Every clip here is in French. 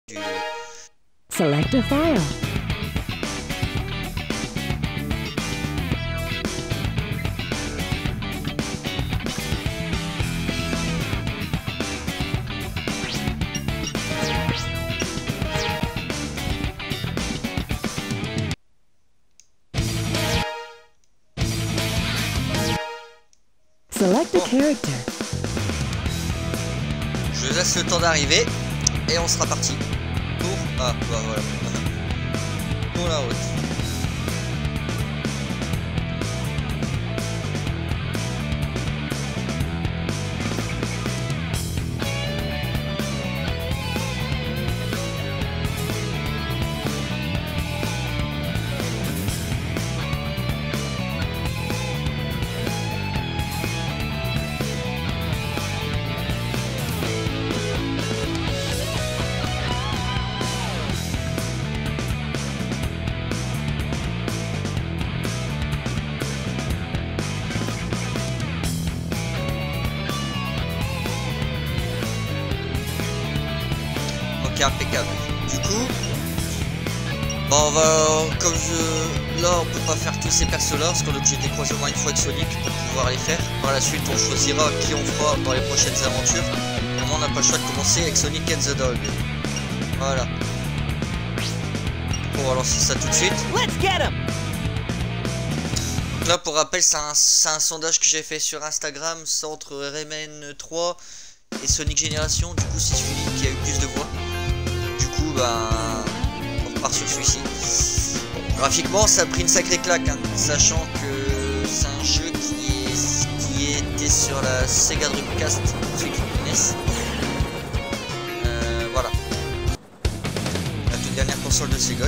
du... Select a file. Select a character. Je laisse le temps d'arriver et on sera parti pour... Ah, bah voilà. Pour la route. Impeccable. Du coup, bon, on va, comme je, là on peut pas faire tous ces persos là parce qu'on est obligé de les croiser au moins une fois avec Sonic pour pouvoir les faire. Par la suite on choisira qui on fera dans les prochaines aventures. Vraiment on n'a pas le choix de commencer avec Sonic and the Dog. Voilà. On va lancer ça tout de suite. Let's get him. Donc là pour rappel c'est un sondage que j'ai fait sur Instagram, c'est entre Rayman 3 et Sonic Génération. Du coup c'est celui qui a eu plus de voix. Bah, on repart sur celui-ci. Bon, graphiquement ça a pris une sacrée claque hein, sachant que c'est un jeu qui était sur la Sega Dreamcast pour ceux qui connaissent. Voilà, la toute dernière console de Sega.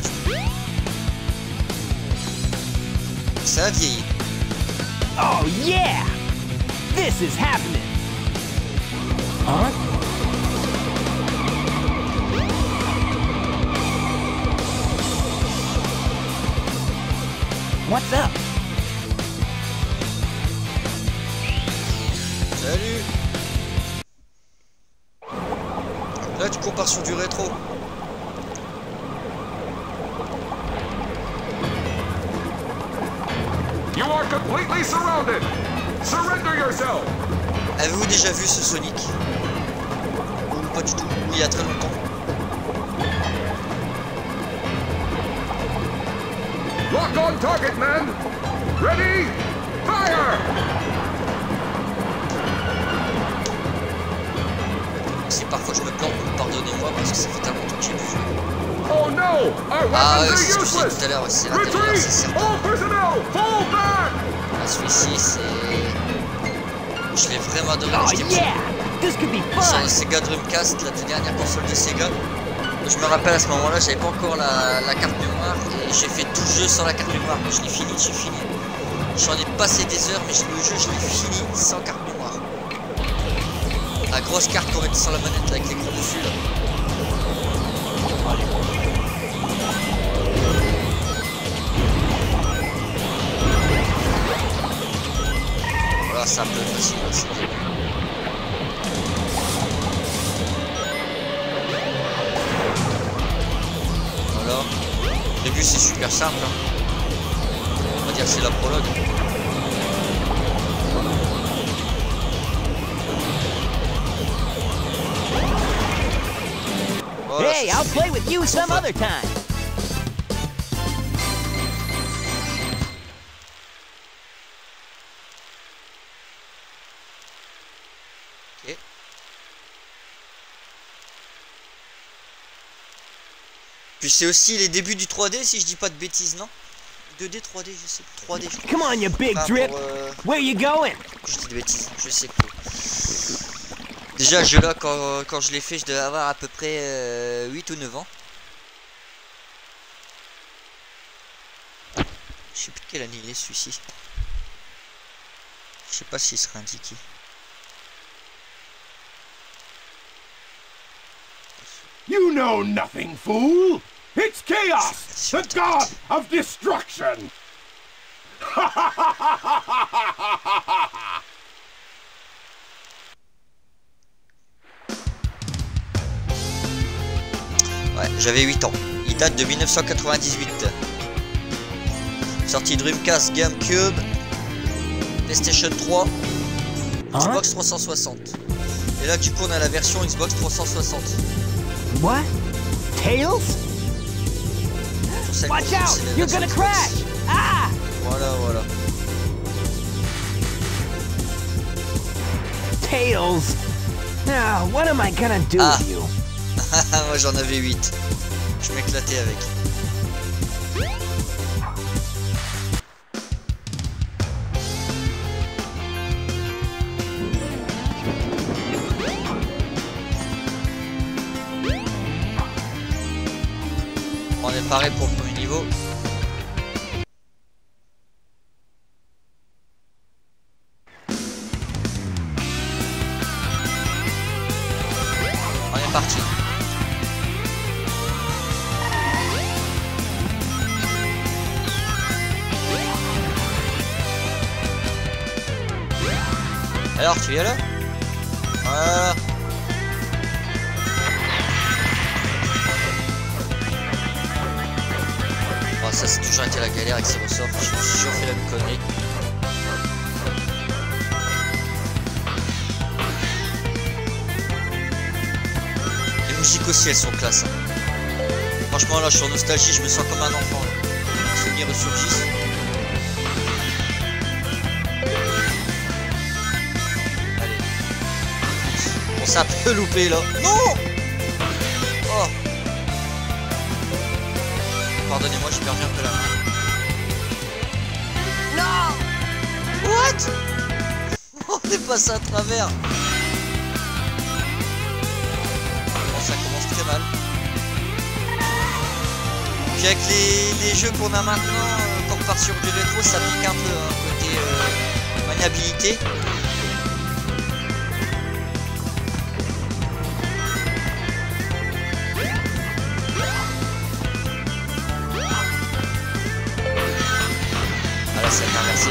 Ça a vieilli. Oh yeah! This is happening. Huh? What's up? Salut. Là tu compars sur du rétro. You are completely surrounded. Surrender yourself. Avez-vous déjà vu ce Sonic? Ou pas du tout? Il y a très longtemps. Lock on target, man. Ready? Fire! Si parfois je me plante, pardonnez-moi parce que ça fait tellement longtemps que j'ai vu jouer. Oh no! Our Ah ouais, weapons c'est ce are que je disais useless. tout à l'heure, c'est l'intérieur, c'est Retreat! certain. All personnel, fall back! Ah, celui-ci, c'est... Je l'ai vraiment adoré quand Oh j'étais petit. yeah! This could be Sur fun. la Sega Dreamcast, la toute dernière console de Sega. Je me rappelle à ce moment-là, j'avais pas encore la carte mémoire et j'ai fait tout le jeu sans la carte mémoire. Mais je l'ai fini, j'ai fini. J'en ai passé des heures, mais le jeu, je l'ai fini sans carte mémoire. La grosse carte qu'on mettait sur la manette avec l'écran dessus là. Voilà, c'est un peu facile aussi. Voilà. Au début c'est super simple. Hein. On va dire que c'est la prologue. Voilà, Hey, I'll play with you some other time. Ok. Puis c'est aussi les débuts du 3D si je dis pas de bêtises, non? 2D, 3D, je sais plus. 3D, je crois. Come on, you big Enfin, drip. pour, Where you going? je dis des bêtises, je sais plus. Déjà, ce jeu-là, quand je l'ai fait, je devais avoir à peu près 8 ou 9 ans. Je sais plus de quelle année il est celui-ci. Je sais pas s'il sera indiqué. You know nothing, fool. It's Chaos, the god of destruction. Ouais, j'avais 8 ans. Il date de 1998. Sortie Dreamcast, GameCube, PlayStation 3, Xbox 360. Et là, du coup, on a la version Xbox 360. What? Tails? Sur celle Watch qu'on out! trouve, c'est la You're version gonna Xbox. crash! Ah! Voilà, voilà. Tails! Now, what am I gonna do Ah. with you? Moi, j'en avais 8. Je m'éclatais avec. On est paré pour le premier niveau. On est parti. Alors, tu es là? Voilà. Bon, ça, c'est toujours été la galère avec ces ressorts. Je me suis toujours fait la même connerie. Les musiques aussi, elles sont classe. Hein. Franchement, là, je suis en nostalgie, je me sens comme un enfant. Là. Les souvenirs ressurgissent. Allez. On s'est un peu loupé là. Non! Oh! Pardonnez-moi, j'ai perdu un peu la main. Non! What? On est passé à travers. Bon, ça commence très mal. Puis avec les jeux qu'on a maintenant, quand on repart sur du rétro, ça pique un peu, hein, côté maniabilité. Voilà, ça a inversé.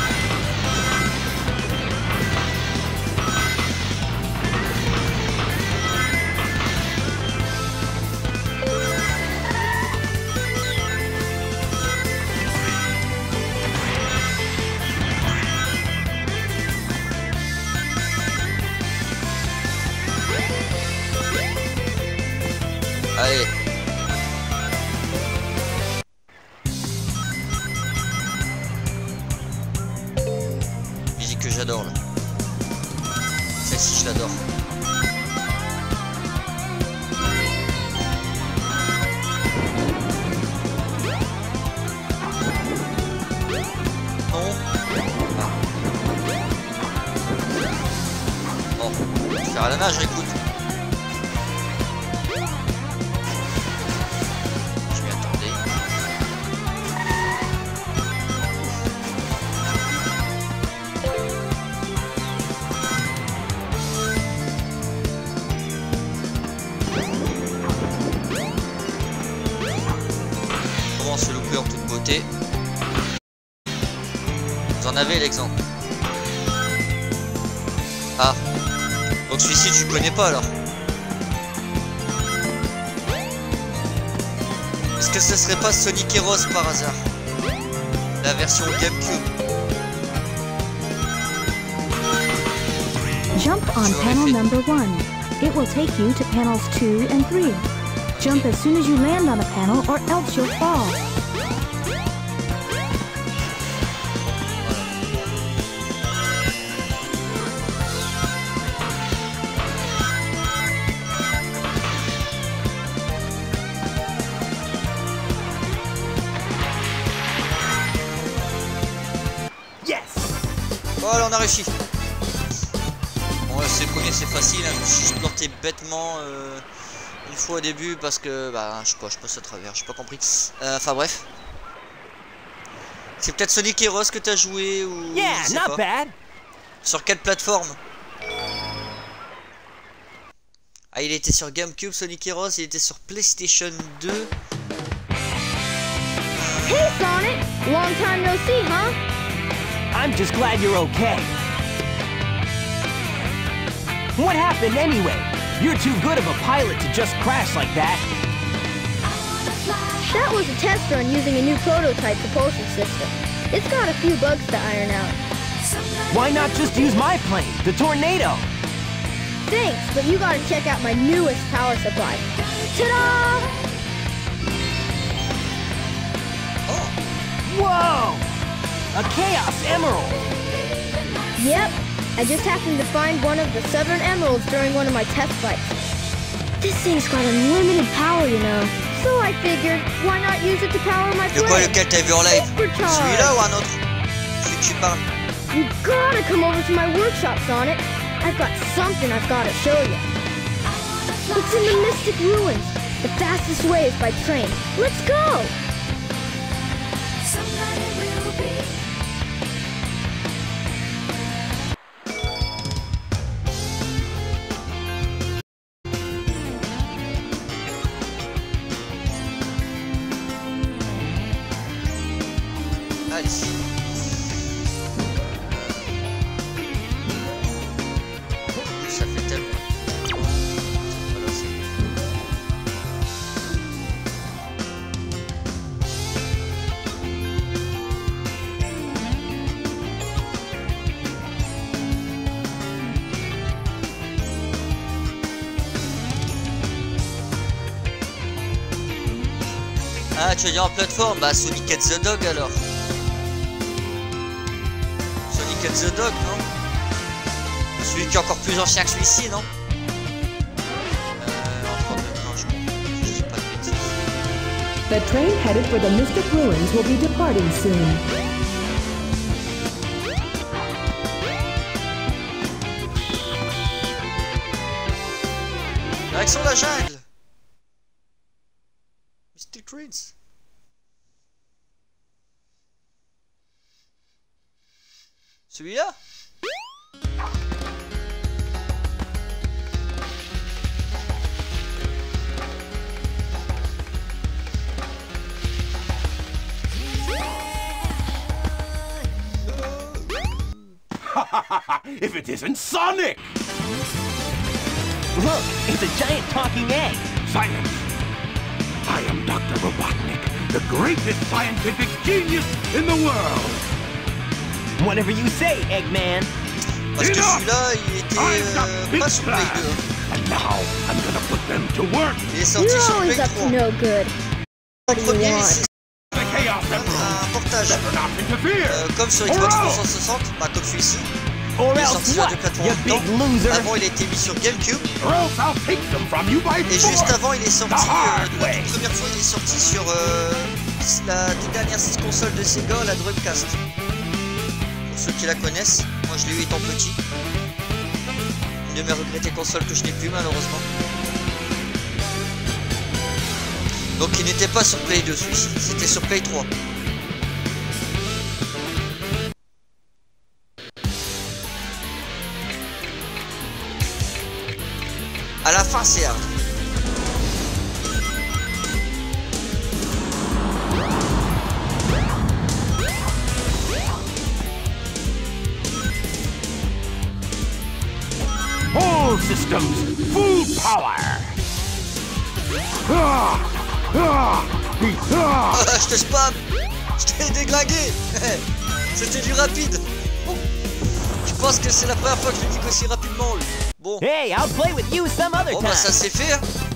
Allez. Musique que j'adore là. Celle-ci je l'adore. Non. Ah. Bon, je vais faire à la nage, écoute. Se louper en toute beauté. Vous en avez l'exemple. Ah. Donc celui-ci tu connais pas alors. Est-ce que ce serait pas Sonic Heroes par hasard? La version GameCube. Jump on panel number 1. It will take you to panels 2 and 3. Jump as soon as you land on a panel or else you'll fall. Yes! Voilà, on a réussi. Bon, c'est le premier, c'est facile. Hein. Je me suis juste planté bêtement une fois au début parce que, bah, je sais pas, je passe à travers, j'ai pas compris. Enfin bref. C'est peut-être Sonic Heroes que t'as joué ou. Yeah, je sais not pas. bad. Sur quelle plateforme? Ah, il était sur GameCube, Sonic Heroes, il était sur PlayStation 2. Hey Sonic! Long time no see, huh? I'm just glad you're okay. What happened anyway? You're too good of a pilot to just crash like that. That was a test run using a new prototype propulsion system. It's got a few bugs to iron out. Why not just use my plane, the Tornado? Thanks, but you gotta check out my newest power supply. Ta-da! Oh, Whoa! A Chaos Emerald! Yep, I just happened to find one of the Southern Emeralds during one of my test flights. This thing's got unlimited power, you know. So I figured, why not use it to power my de quoi plane? lequel t'as vu en live? Supercharge. Celui-là ou un autre? Celui que tu parles. You gotta come over to my workshop, Sonic. I've got something I've gotta show you. It's in the Mystic Ruins. The fastest way is by train. Let's go! Allez. Ça fait tellement. Voilà, c'est... Ah, tu veux dire en plateforme? Bah, Sonic and the Dog alors. Sonic and the Dog, non? Celui qui est encore plus ancien que celui-ci, non? Non, je dis pas de bêtises. The train headed for the Mystic Ruins will be departing soon. Direction la jungle! Mystic Ruins. Celui-là? If it isn't Sonic! Look, it's a giant talking egg. Silence! I am Dr. Robotnik, the greatest scientific genius in the world! Whatever you say, Eggman. Parce que celui-là, il était pas sur Play 2. And now I'm gonna put them to work. Il est You're sorti sur always Play up 3. to no good. En premier, c'est The Chaos Emerald. un portage. Better not interfere. Comme sur Xbox 360, bah comme celui-ci. Or Il est else sorti sur what, deux plateformes you en même big temps. loser? Avant, il a été mis sur GameCube. Or else I'll take them from you by Et force. juste avant, il est sorti. The hard La way. toute première fois, il est sorti sur la toute dernière console de Sega, la Dreamcast. Pour ceux qui la connaissent, moi je l'ai eu étant petit. Une de mes regrettées consoles que je n'ai plus malheureusement. Donc il n'était pas sur Play 2 celui-ci, c'était sur Play 3. À la fin c'est hard. All systems, full power. Ah, ah, ah. Ah, je te spam. Je t'ai déglingué. C'était du rapide. Je pense que c'est la première fois que je le dis aussi rapidement lui. Bon. Hey, I'll play with you some other Bon time. bah ça c'est fait hein.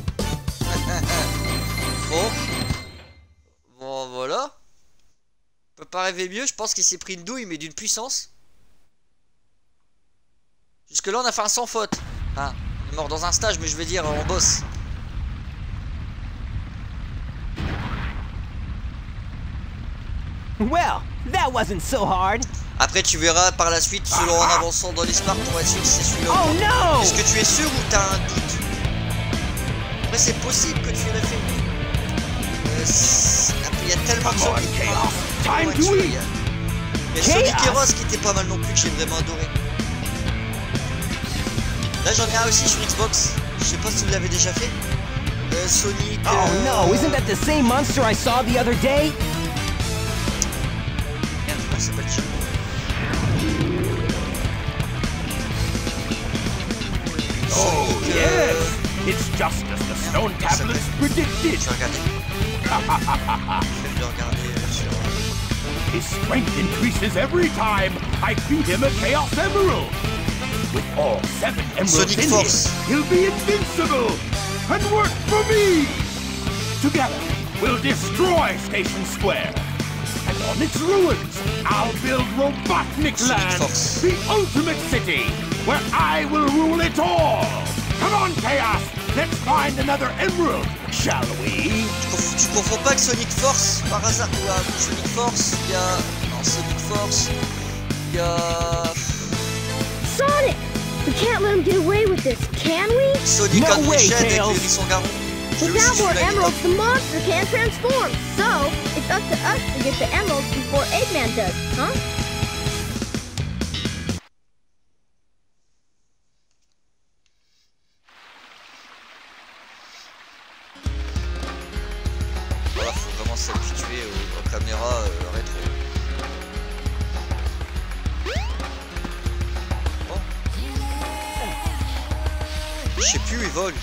Bon voilà. On peut pas rêver mieux, je pense qu'il s'est pris une douille mais d'une puissance. Jusque là on a fait un sans faute. Hein, on est mort dans un stage mais je veux dire en boss. Well, that wasn't so hard. Après tu verras par la suite selon en avançant dans l'histoire pour être sûr que c'est celui-là. Oh no! Est-ce que tu es sûr ou t'as un doute? Après c'est possible que tu l'aies fait. Après il y a tellement de gens qui Time to eat. Il y a Sonic Heroes qui était pas mal non plus que j'ai vraiment adoré. Là j'en ai un aussi sur Xbox. Je sais pas si vous l'avez déjà fait. Sonic. Oh no, isn't that the same monster I saw the other day? Merde, comment il s'appelle-t-il? Oh, yes. It's just as the stone tablets predicted. Je vais regarder. Je vais regarder sur... His strength increases every time I feed him a Chaos Emerald. With all 7 emeralds Sonic in Force. him, he'll be invincible and work for me. Together, we'll destroy Station Square. And on its ruins, I'll build Robotnik Sonic Land, Force. the ultimate city, where I will rule it all. Come on, Chaos. Let's find another emerald, shall we? Tu confonds pas avec Sonic Force par hasard? Sonic Force, il y a... Non, Sonic Force, il y a... Sonic! We can't let him get away with this, can we? Sonic No en way, Shed avec Tails. le hérisson garou. Je l'ai Without aussi more celui-là, il est emeralds, top. the monster can't transform. So, it's up to us to get the emeralds before Eggman does, huh? Voilà, faut vraiment s'habituer aux caméras rétro. Oh. Je sais plus où il vole.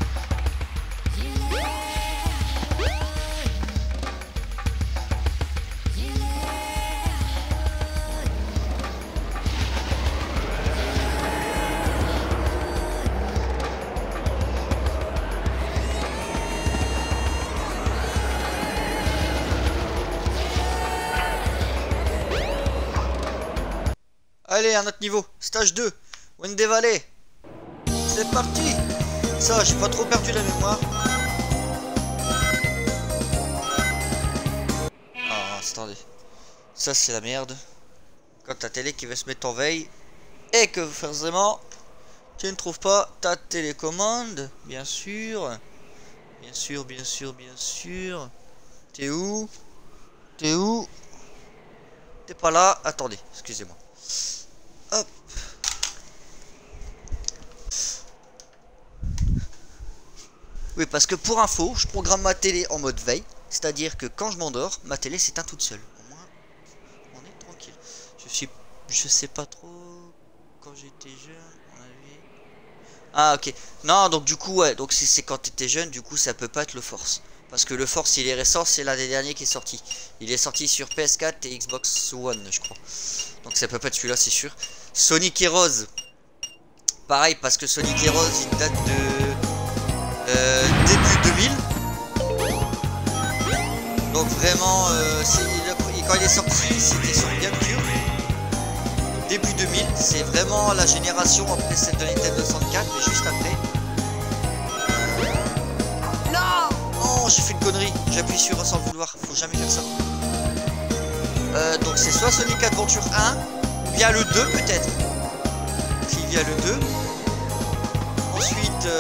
Allez, un autre niveau. Stage 2. Wende Valley. C'est parti. Ça, j'ai pas trop perdu la mémoire. Ah, attendez. Ça, c'est la merde. Quand ta télé qui veut se mettre en veille. Et que forcément, tu ne trouves pas ta télécommande. Bien sûr. Bien sûr, bien sûr, bien sûr. T'es où? T'es où? T'es pas là? Attendez, excusez-moi. Hop. Oui, parce que pour info, je programme ma télé en mode veille. C'est-à-dire que quand je m'endors, ma télé s'éteint toute seule. Au moins, on est tranquille. Je sais pas trop. Quand j'étais jeune, on avait... Ah, ok. Non, donc du coup, ouais. Donc si c'est quand t'étais jeune, du coup, ça peut pas être le Force. Parce que le Force, il est récent, c'est l'un des derniers qui est sorti. Il est sorti sur PS4 et Xbox One, je crois. Donc ça peut pas être celui-là, c'est sûr. Sonic Heroes. Pareil, parce que Sonic Heroes, il date de... début 2000. Donc vraiment, quand il est sorti, c'était sur GameCube. Début 2000, c'est vraiment la génération après celle de Nintendo 64, mais juste après. Non, j'ai fait une connerie. J'appuie sur sans le vouloir. Faut jamais faire ça. Donc c'est soit Sonic Adventure 1, ou bien le 2 peut-être. S'il y a le 2. Ensuite,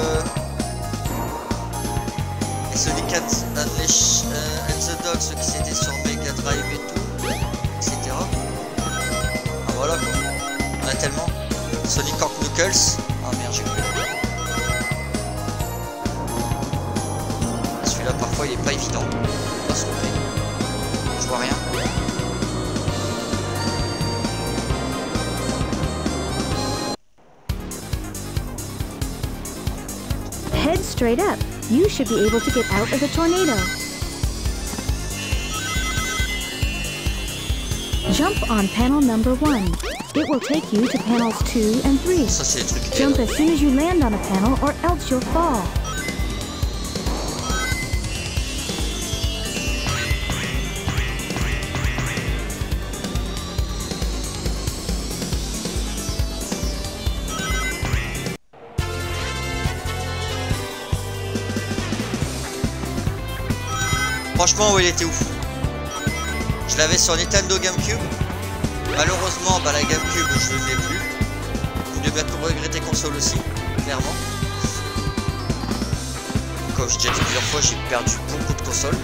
Sonic Unleashed and the Dogs qui c'était sur Mega Drive et tout, etc. Ah voilà quoi. On a tellement. Sonic Orc Knuckles. Ah merde, j'ai coupé. Celui-là parfois il est pas évident. On va se tromper. Je vois rien. Head straight up. You should be able to get out of the tornado. Jump on panel number 1. It will take you to panels 2 and 3. Ça c'est les trucs. Jump as soon as you land on a panel or else you'll fall. Franchement, ouais, il était ouf. Je l'avais sur Nintendo GameCube. Malheureusement, bah, la GameCube, je ne l'ai plus. Vous devez bientôt regretter console aussi, clairement. Comme je l'ai dit plusieurs fois, j'ai perdu beaucoup de consoles.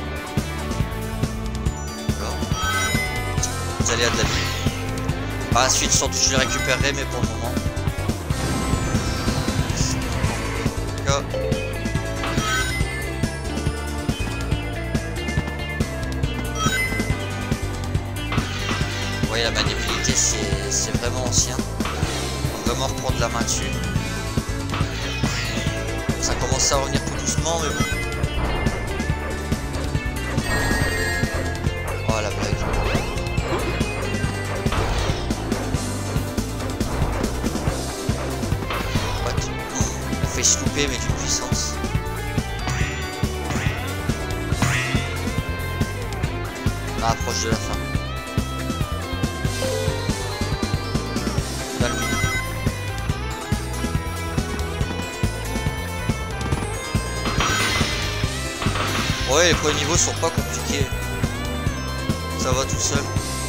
D'accord. Vous allez à de la vie. Par la suite, sans doute, je les récupérerai, mais pour le moment. D'accord. Vous voyez, la maniabilité c'est vraiment ancien. Faut vraiment reprendre la main dessus. Ça commence à revenir tout doucement, mais bon. épée mais d'une puissance. On approche de la fin. Dans le milieu. Ouais, les premiers niveaux sont pas compliqués. Ça va tout seul.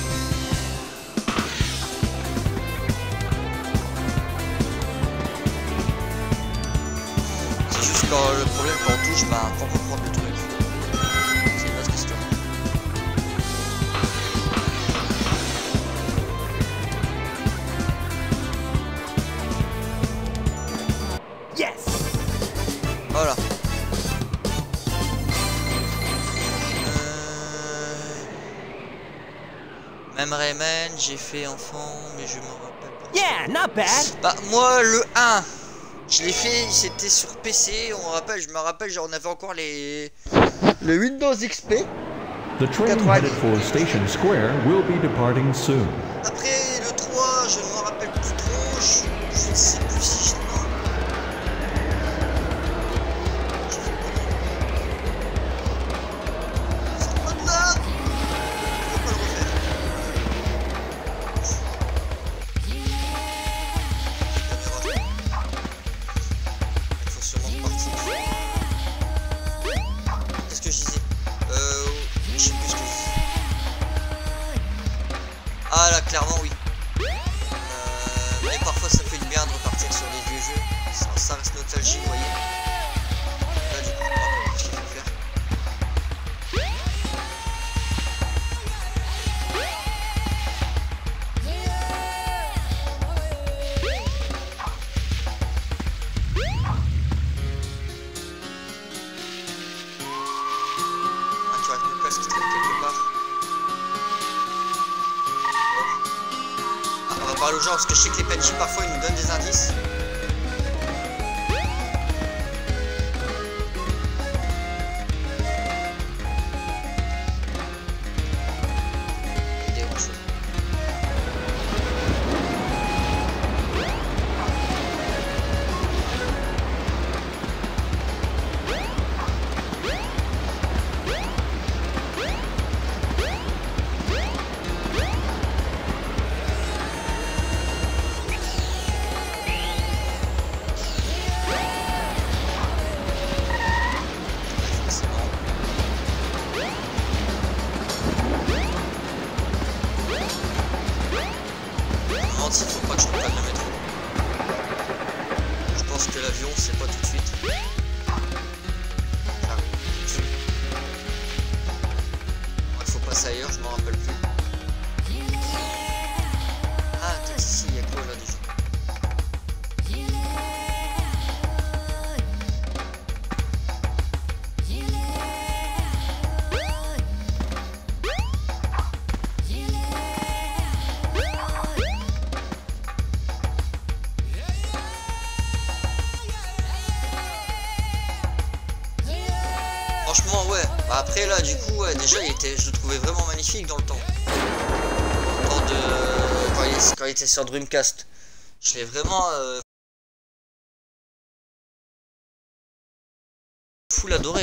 C'est juste quand le problème quand on touche, bah faut reprendre le truc. C'est une autre question. Yes! Voilà. Même Rayman, j'ai fait enfant, mais je me rappelle pas. Yeah, not bad. Bah moi le 1, je l'ai fait, c'était sur PC, je me rappelle, genre on avait encore le Windows XP. The train headed for Station Square will be departing soon. Après le 3, je ne me rappelle plus trop, je ne sais plus si je... Ah là, clairement oui. Mais parfois ça fait du bien de repartir sur les vieux jeux. Ça reste nostalgique, vous voyez. Là du coup, on va voir ce qu'il faut faire. Ah, tu vois, une place qui traîne quelque part. On va parler aux gens parce que je sais que les PNJ parfois ils nous donnent des indices. Il faut pas que je reprenne le métro. Je pense que l'avion c'est pas tout de suite. J'arrive tout de suite. Il faut passer ailleurs, je m'en rappelle plus. Ah, peut-être ici, il y a quoi là déjà? Franchement ouais, bah, après là du coup ouais, déjà je le trouvais vraiment magnifique dans le temps. Quand il était sur Dreamcast. Je l'ai vraiment full adoré.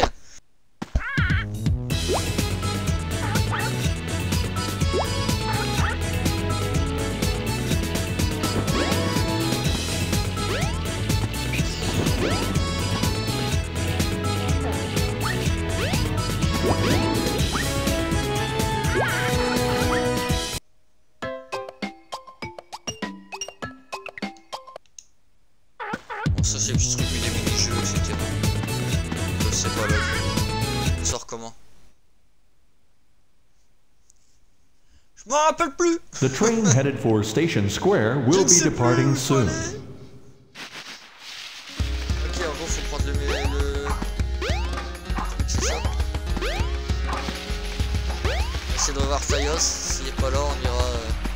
Ça c'est le petit truc des mini-jeux, etc. Je sais pas là. Ça sort comment? Je m'en rappelle plus. The train headed for Station Square will be departing soon. Ok, en gros faut prendre le c'est ça. On va essayer de revoir Fayos. S'il est pas là, on ira.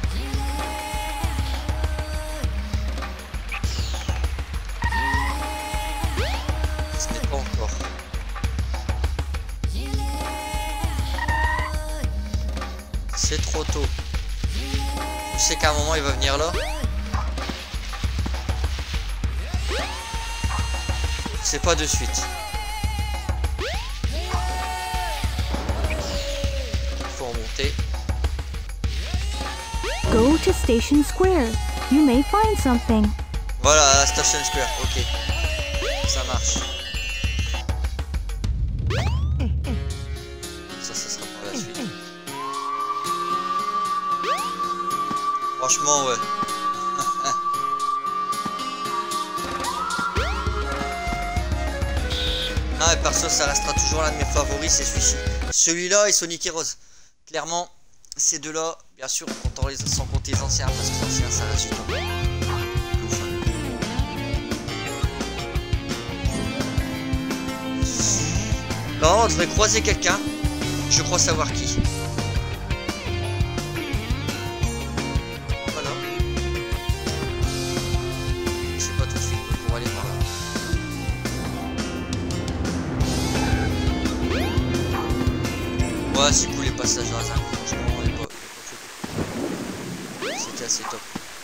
Ce n'est pas encore. C'est trop tôt. Je sais qu'à un moment il va venir là. C'est pas de suite. Il faut remonter. Go to Station Square. You may find something. Voilà, Station Square, ok. Ça marche. Ça sera par la suite. Franchement, ouais. Ah, et perso, ça restera toujours l'un de mes favoris, c'est celui-ci. Celui-là et Sonic Heroes. Clairement, ces deux-là, bien sûr, sans compter les anciens, parce que les anciens, ça reste du top. Ouf. Non, on devrait croiser quelqu'un. Je crois savoir qui. Voilà. C'est pas tout de suite pour aller par là. Ouais, c'est cool les passages dans un franchement, et pas c'était assez top.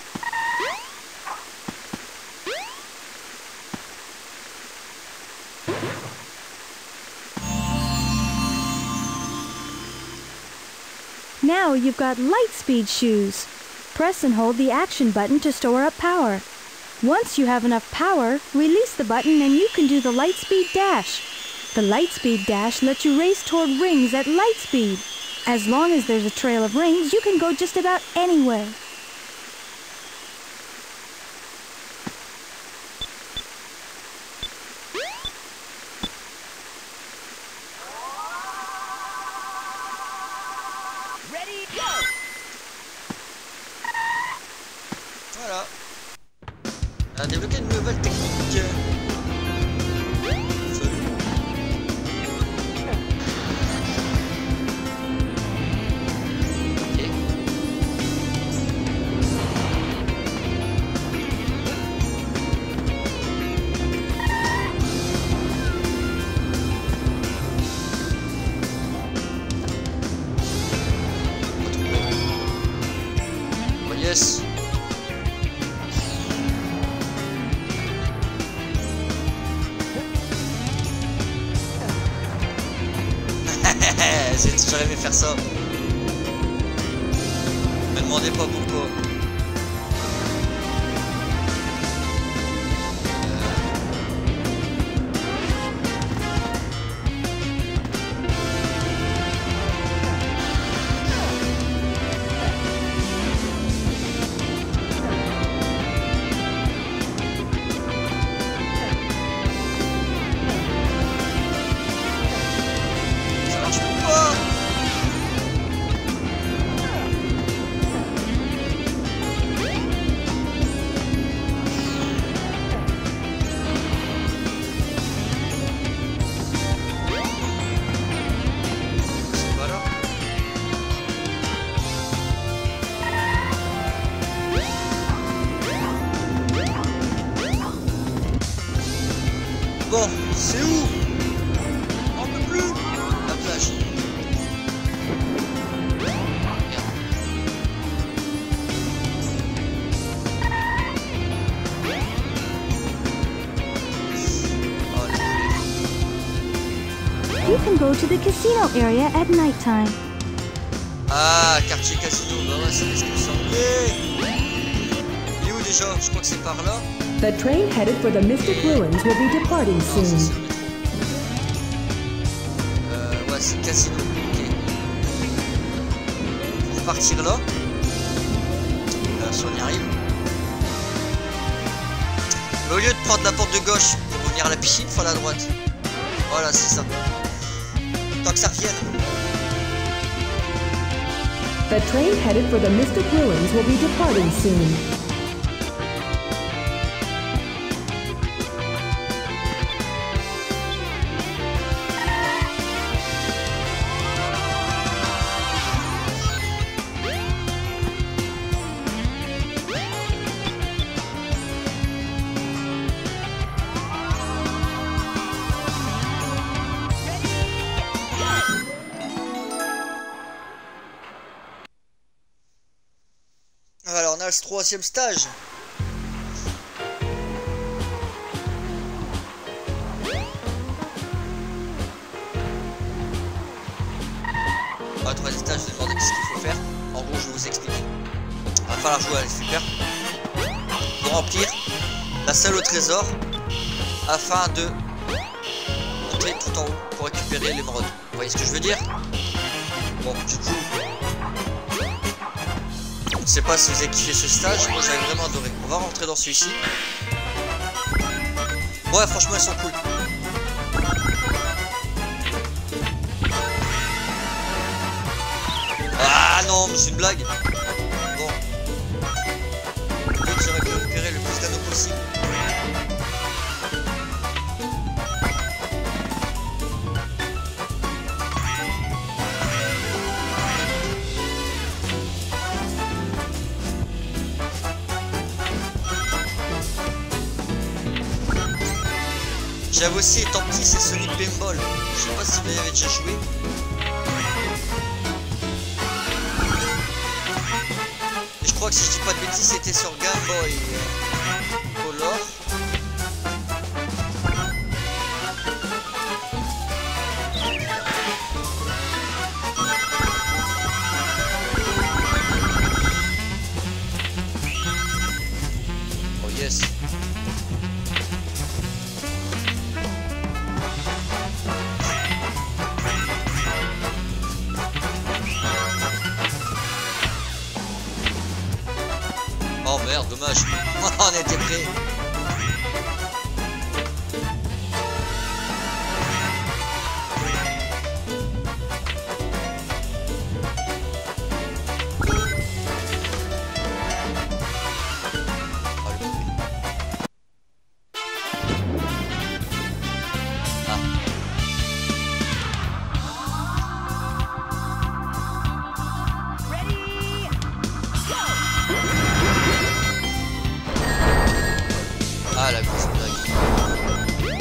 Now you've got Lightspeed shoes. Press and hold the action button to store up power. Once you have enough power, release the button and you can do the Lightspeed dash. The Lightspeed dash lets you race toward rings at light speed. As long as there's a trail of rings, you can go just about anywhere. Voilà. On a débloqué une nouvelle technique. Yes. J'ai toujours aimé faire ça. Me demandez pas pourquoi. Bon, c'est où? On peut plus. La plage. You can go to the casino area at nighttime. Ah, quartier casino, bah ouais, c'est ce qui me semblait. Il est où déjà? Je crois que c'est par là. The train headed for the Mystic Ruins will be departing Non, ça, soon. c'est le métro. Ouais, c'est casino, ok. Faut repartir là. Si on y arrive. Mais au lieu de prendre la porte de gauche pour revenir à la piscine, faut aller à droite. Voilà, c'est ça. Tant que ça revienne. The train headed for the Mystic Ruins will be departing soon. Alors, on a le troisième stage. Dans le troisième stage, je vais demander ce qu'il faut faire. En gros, je vais vous expliquer. Il va falloir jouer à la super pour remplir la salle au trésor afin de monter tout en haut pour récupérer l'émeraude. Vous voyez ce que je veux dire? Bon, du coup, je ne sais pas si vous avez kiffé ce stage. Moi, j'avais vraiment adoré. On va rentrer dans celui-ci. Ouais, franchement, ils sont cool. Ah non, mais c'est une blague. Bon. Donc j'aurais pu récupérer le plus d'anneaux possible. J'avais aussi, étant petit, c'est Sonic Pinball. Je sais pas si vous y avez déjà joué. Et je crois que si je dis pas de bêtises, c'était sur Game Boy Color. Oh yes. Oh merde, dommage. On était prêts. Ah la grosse blague.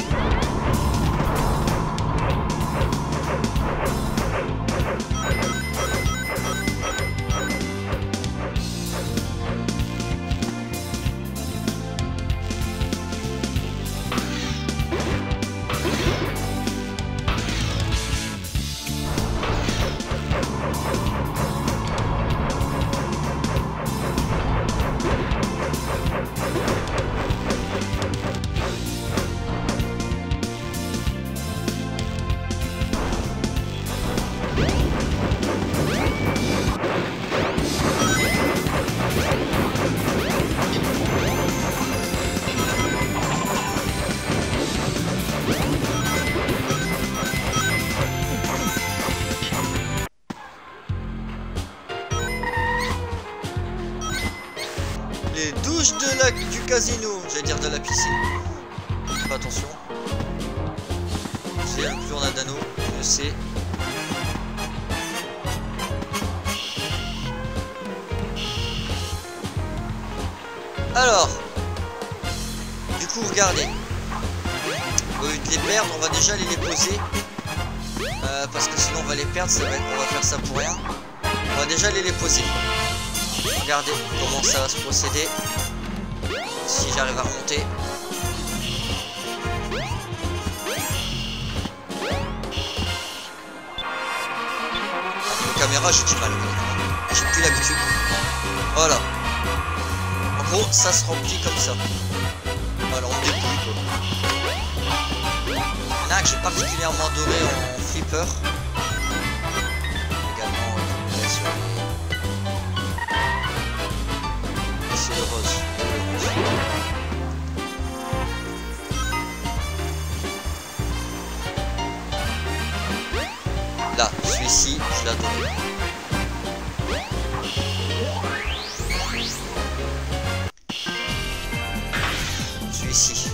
Les douches du casino, j'allais dire de la piscine. Faites attention. C'est un plus on a d'anneaux, je sais. Alors, du coup, regardez. Au lieu de les perdre, on va déjà les poser. Parce que sinon on va les perdre, on va faire ça pour rien. On va déjà les poser. Regardez comment ça va se procéder. Si j'arrive à remonter. La caméra, j'ai du mal. J'ai plus l'habitude. Voilà. En gros, ça se remplit comme ça. Voilà, on débrouille quoi. Il y en a que j'ai particulièrement adoré en flipper. Également sur c'est le rose. Là, celui-ci, je l'adore. Celui-ci.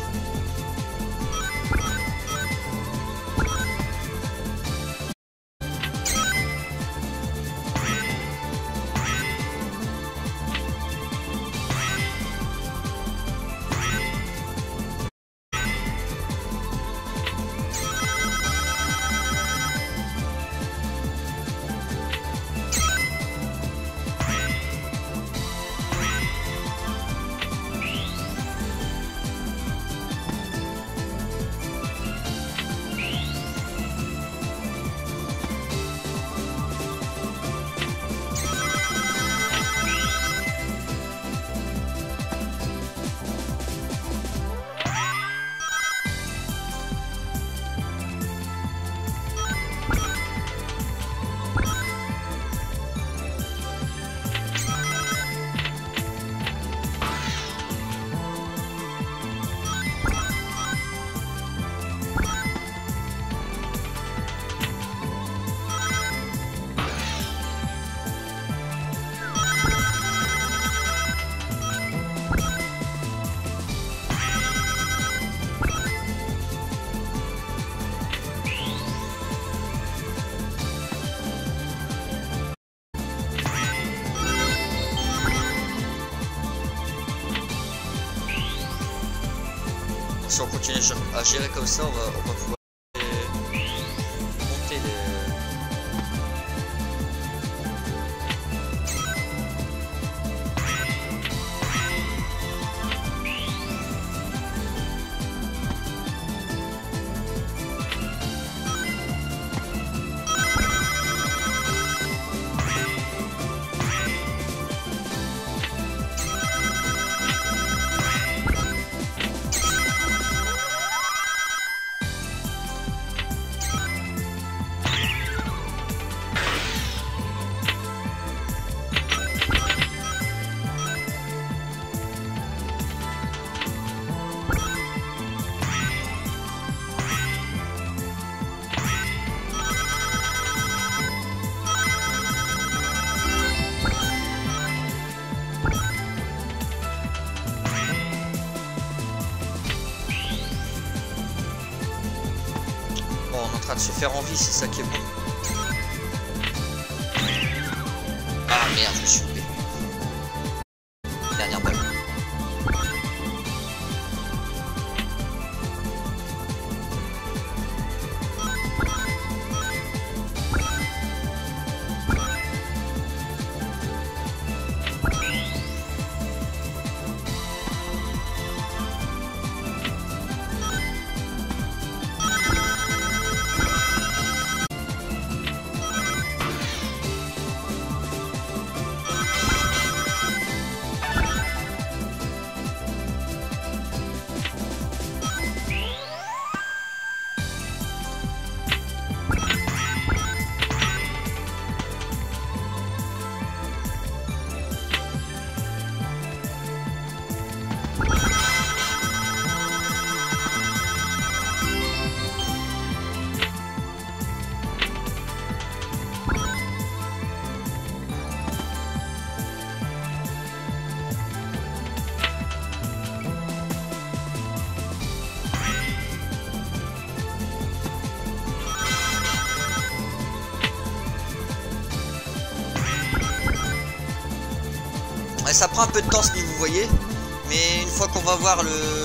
si on continue à gérer comme ça, on va pouvoir monter les... de se faire envie, c'est ça qui est bon. Ah merde, je me suis loupé. Dernière balle. Ouais, ça prend un peu de temps ce niveau, vous voyez, mais une fois qu'on va voir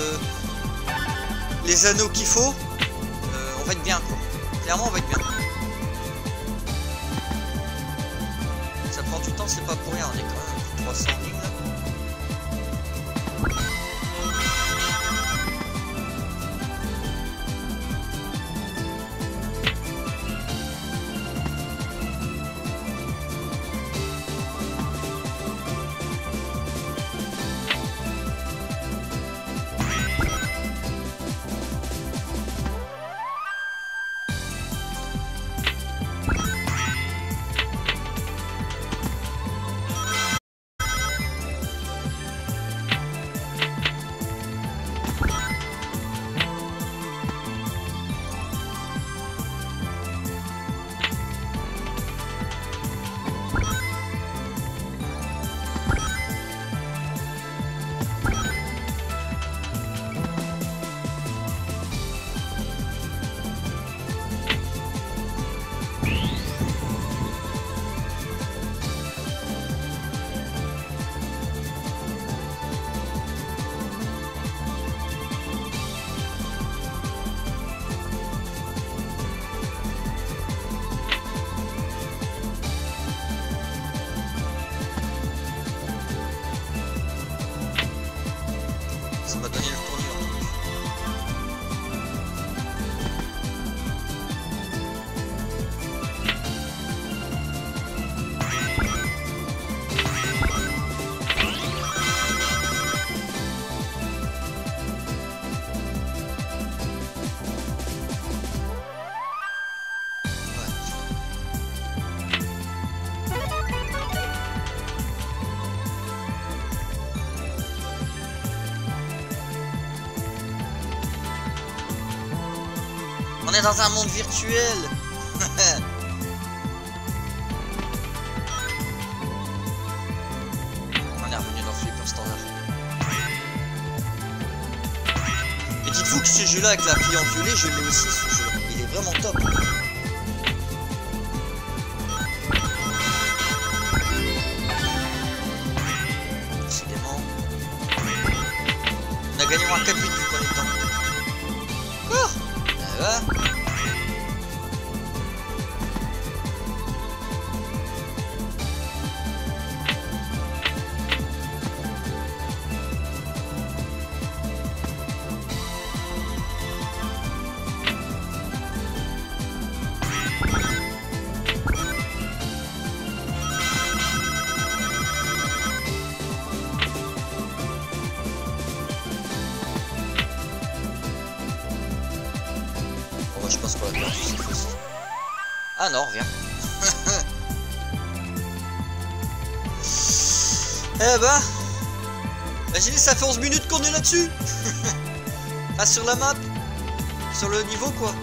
les anneaux qu'il faut, on va être bien quoi. Clairement on va être bien. Ça prend du temps, c'est pas pour rien, on est quand même 300 lignes là. Ça m'a donné le tournure. On est dans un monde virtuel. On est revenu dans Flipper Standard. Et dites-vous que ce jeu-là avec la fille en violet, je l'ai aussi ce jeu. Il est vraiment top. Décidément. On a gagné moins 4 buts vu qu'on est dedans. Ah non, rien. Eh ben, imaginez, ça fait 11 minutes qu'on est là-dessus. Ah, sur la map, sur le niveau quoi.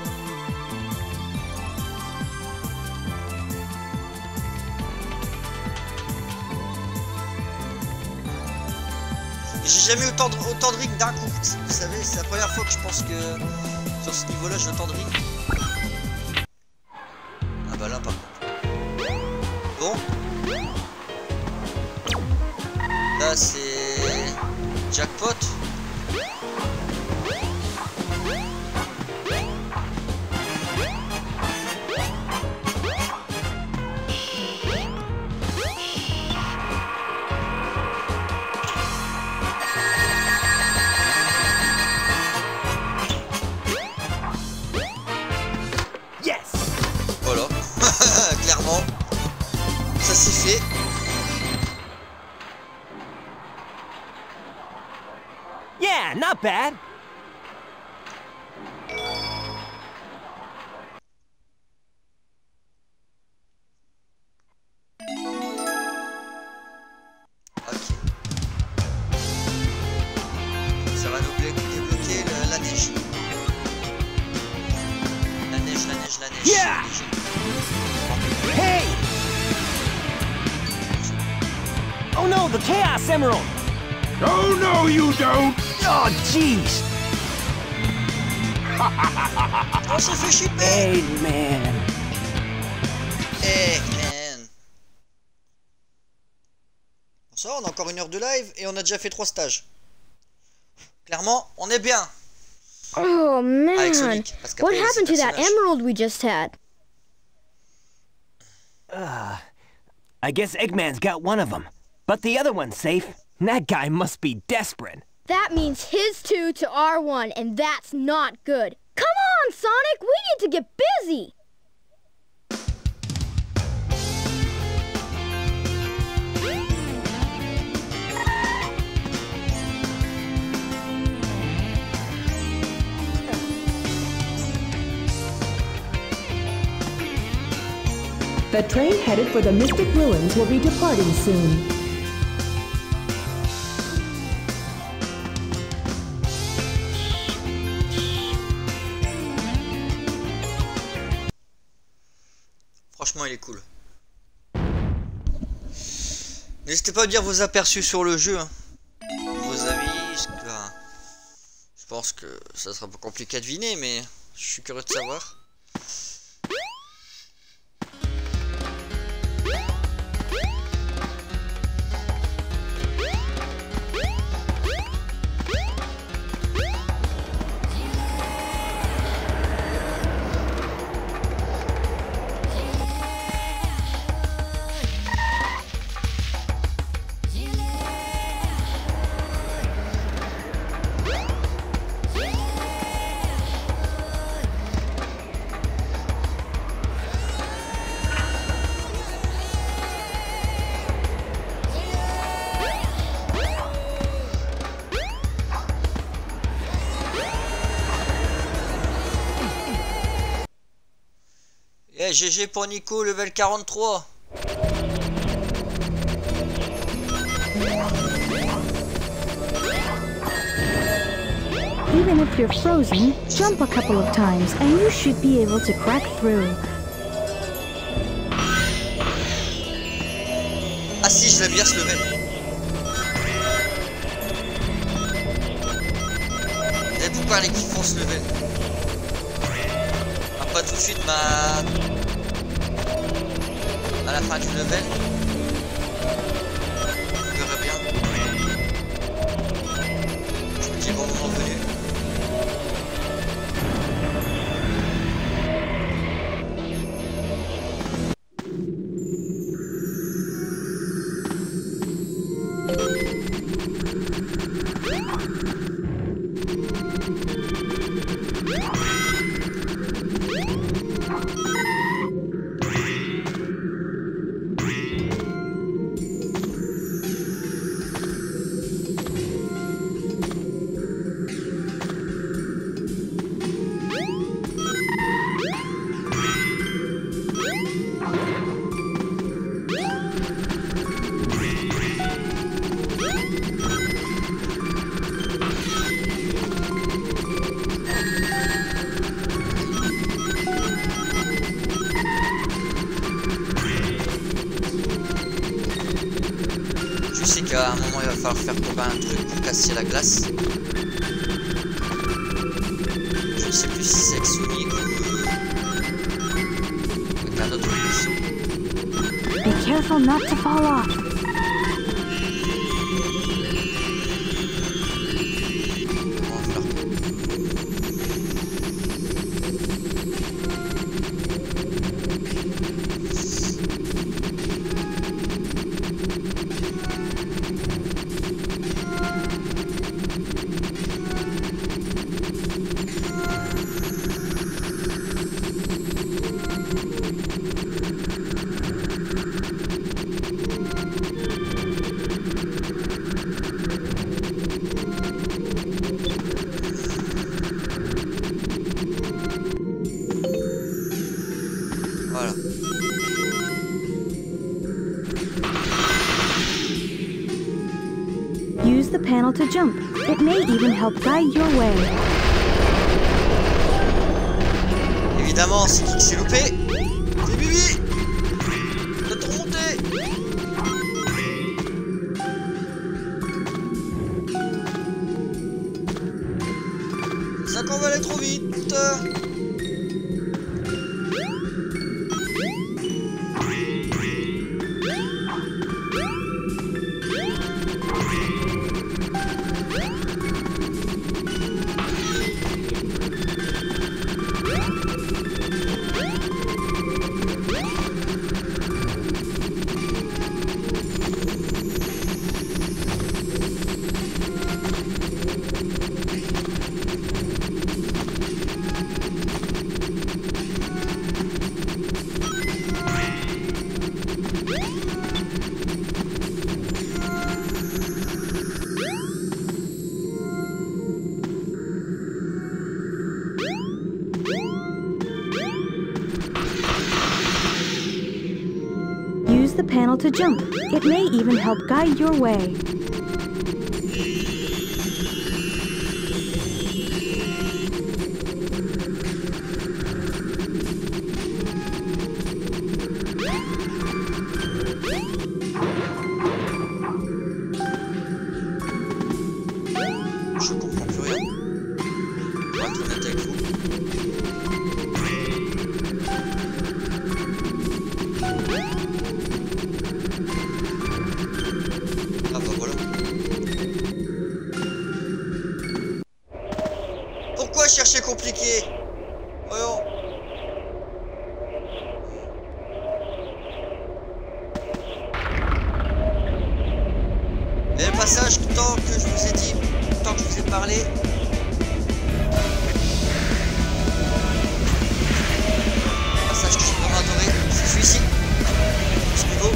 J'ai jamais autant de rings d'un coup. Vous savez, c'est la première fois que je pense que sur ce niveau-là, j'ai autant de rings. Ah bah là, par contre. Bon. Là, c'est jackpot. Voilà, clairement, ça c'est fait. Yeah, not bad. Ok. Ça va nous débloquer la neige. La neige, la neige, la neige. Yeah! Hey! Oh no, the Chaos Emerald! Oh, no, you don't! Oh, jeez! On se fait chipper! Hey, man! Eh, man! Bon, ça va, on a encore 1 heure de live et on a déjà fait 3 stages. Clairement, on est bien! Oh man, Sonic, parce what qu'après, happened to c'est that personnage. emerald we just had? I guess Eggman's got one of them. But the other one's safe. That guy must be desperate. That means his 2 to our 1, and that's not good. Come on, Sonic, we need to get busy. The train headed for the Mystic Ruins will be departing soon. Franchement, il est cool. N'hésitez pas à dire vos aperçus sur le jeu, hein. Vos avis. Je pense que ça sera pas compliqué à deviner, mais je suis curieux de savoir. Yeah, GG pour Nico, level 43. Even if you're frozen, jump a couple of times and you should be able to crack through. Ah si, je l'aime bien ce level. Et pourquoi les qui font ce level? Ah, pas tout de suite, à la fin du level. On verra bien. Je me dis bon moment venu. qu'à un moment il va falloir faire tomber un truc pour casser la glace. Je sais plus si c'est avec Sonic ou avec un autre perso. Be careful not to fall off. Voilà. Use the panel to jump. It may even help guide your way. Évidemment, c'est qui que c'est loupé. C'est Bibi. On doit te remonter. C'est ça qu'on va aller trop vite. Use the panel to jump. It may even help guide your way. Je comprends plus rien. Pour être honnête avec vous. Ah bah voilà. Pourquoi chercher compliqué? Voyons. Et le passage, tant que je vous ai dit, tant que je vous ai parlé. Le passage que j'ai vraiment adoré, c'est celui-ci. Ce niveau.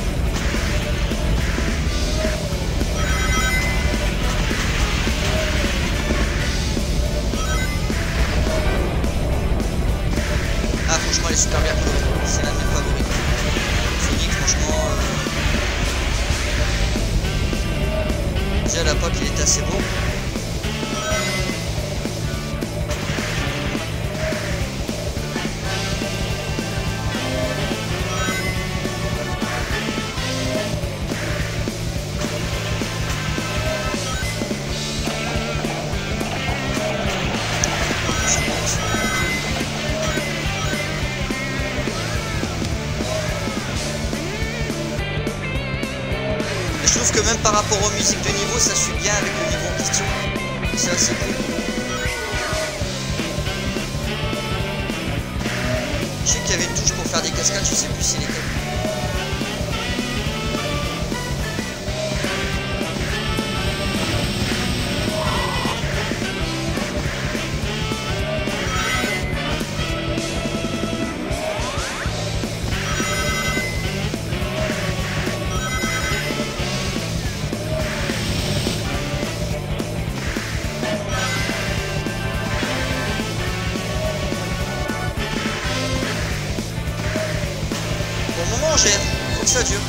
Ah franchement elle est super bien colorée, c'est l'un de mes favoris. Sonic franchement déjà à l'époque il était assez beau. Je trouve que même par rapport aux musiques de niveau, ça suit bien avec le niveau en question. C'est assez cool. Je sais qu'il y avait une touche pour faire des cascades, je sais plus si c'est lesquelles. J'aime, faut que ça dure.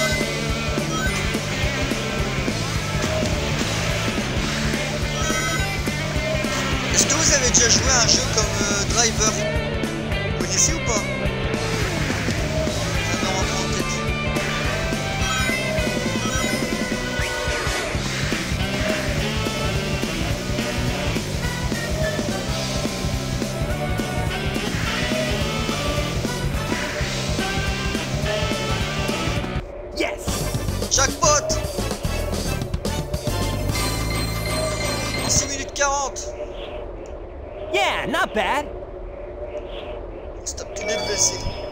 Est-ce que vous avez déjà joué à un jeu comme Driver? Vous connaissez ou pas? Ça me rentre en tête. Yes! Jackpot! En 6 minutes 40! Yeah, not bad. Stop tunnel blessé.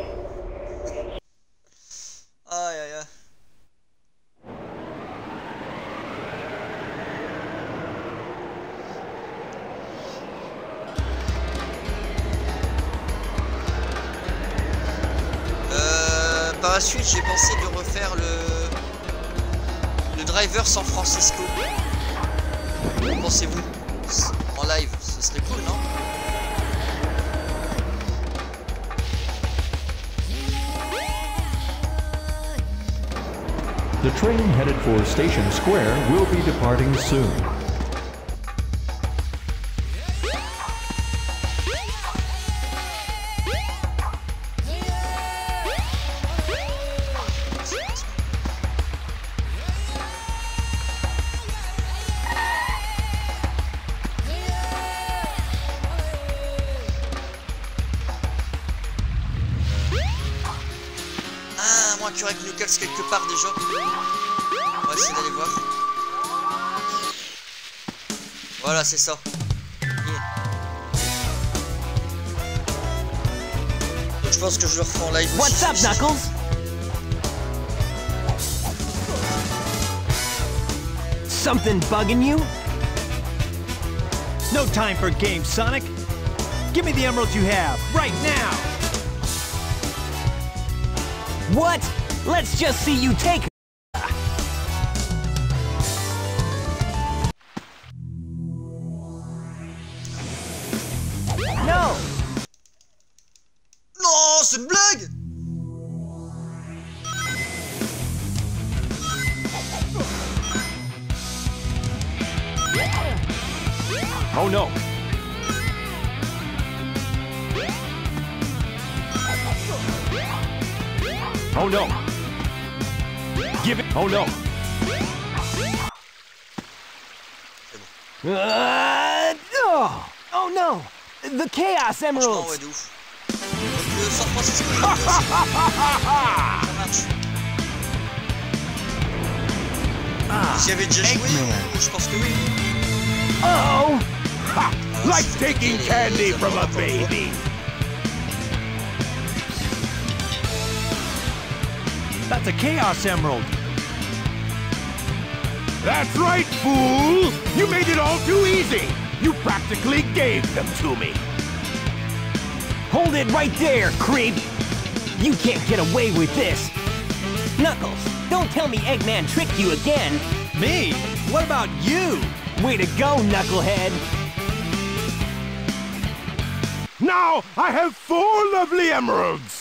Aïe aïe aïe. Par la suite, j'ai pensé de refaire le driver San Francisco. Qu'en pensez-vous? En live, ce serait cool, non? The train headed for Station Square will be departing soon. Qu'il y aurait Knuckles quelque part déjà. On va essayer d'aller voir. Voilà, c'est ça. Donc je pense que je le refais en live aussi. What's up, Knuckles? Something bugging you? No time for games, Sonic. Give me the emeralds you have, right now! What? Let's just see you take her. No! Non, c'est une blague! Oh no! Oh no! Give it! Oh no! Oh no! The Chaos Franchement, Emeralds! ouais, de ouf. Donc le San Francisco, ça marche. J'y avais déjà joué, je pense que oui. Oh! Ha! Like taking candy from a baby. That's a Chaos Emerald! That's right, fool! You made it all too easy! You practically gave them to me! Hold it right there, creep! You can't get away with this! Knuckles, don't tell me Eggman tricked you again! Me? What about you? Way to go, Knucklehead! Now I have 4 lovely emeralds!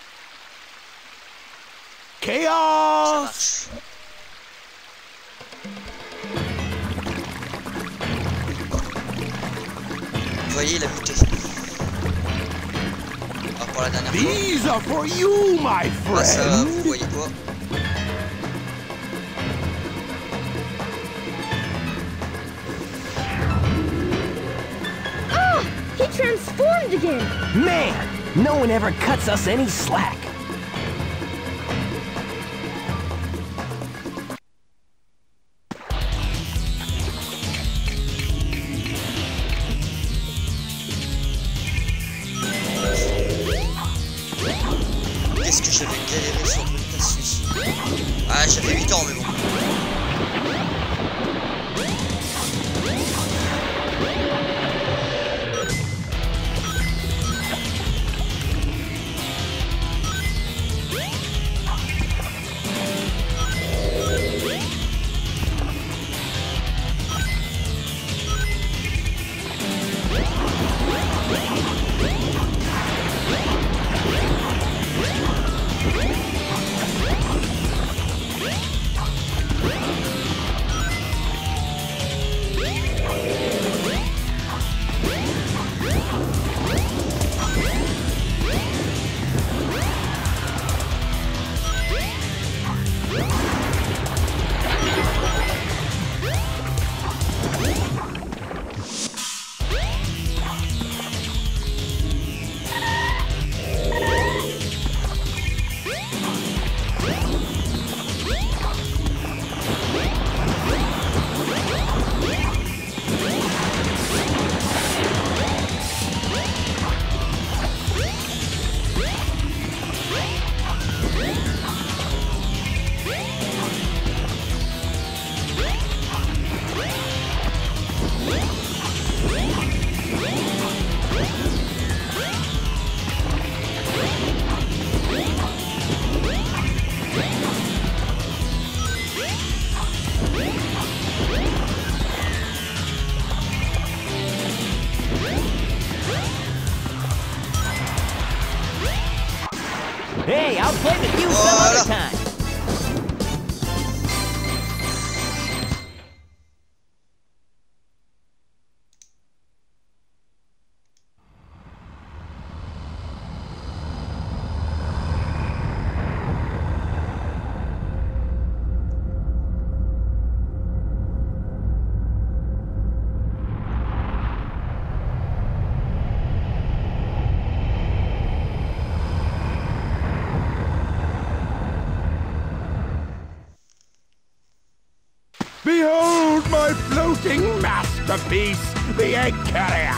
Ça Chaos! marche. Vous voyez la bouteille. Alors pour la dernière fois. These are for you, my Là, ça va, vous friend! voyez quoi? Ah! He transformed again! Man, no one ever cuts us any slack. Qu'est-ce que j'avais galéré sur le celui-ci. Ah, j'avais 8 ans, mais bon. Behold my floating masterpiece, the Egg Carrier!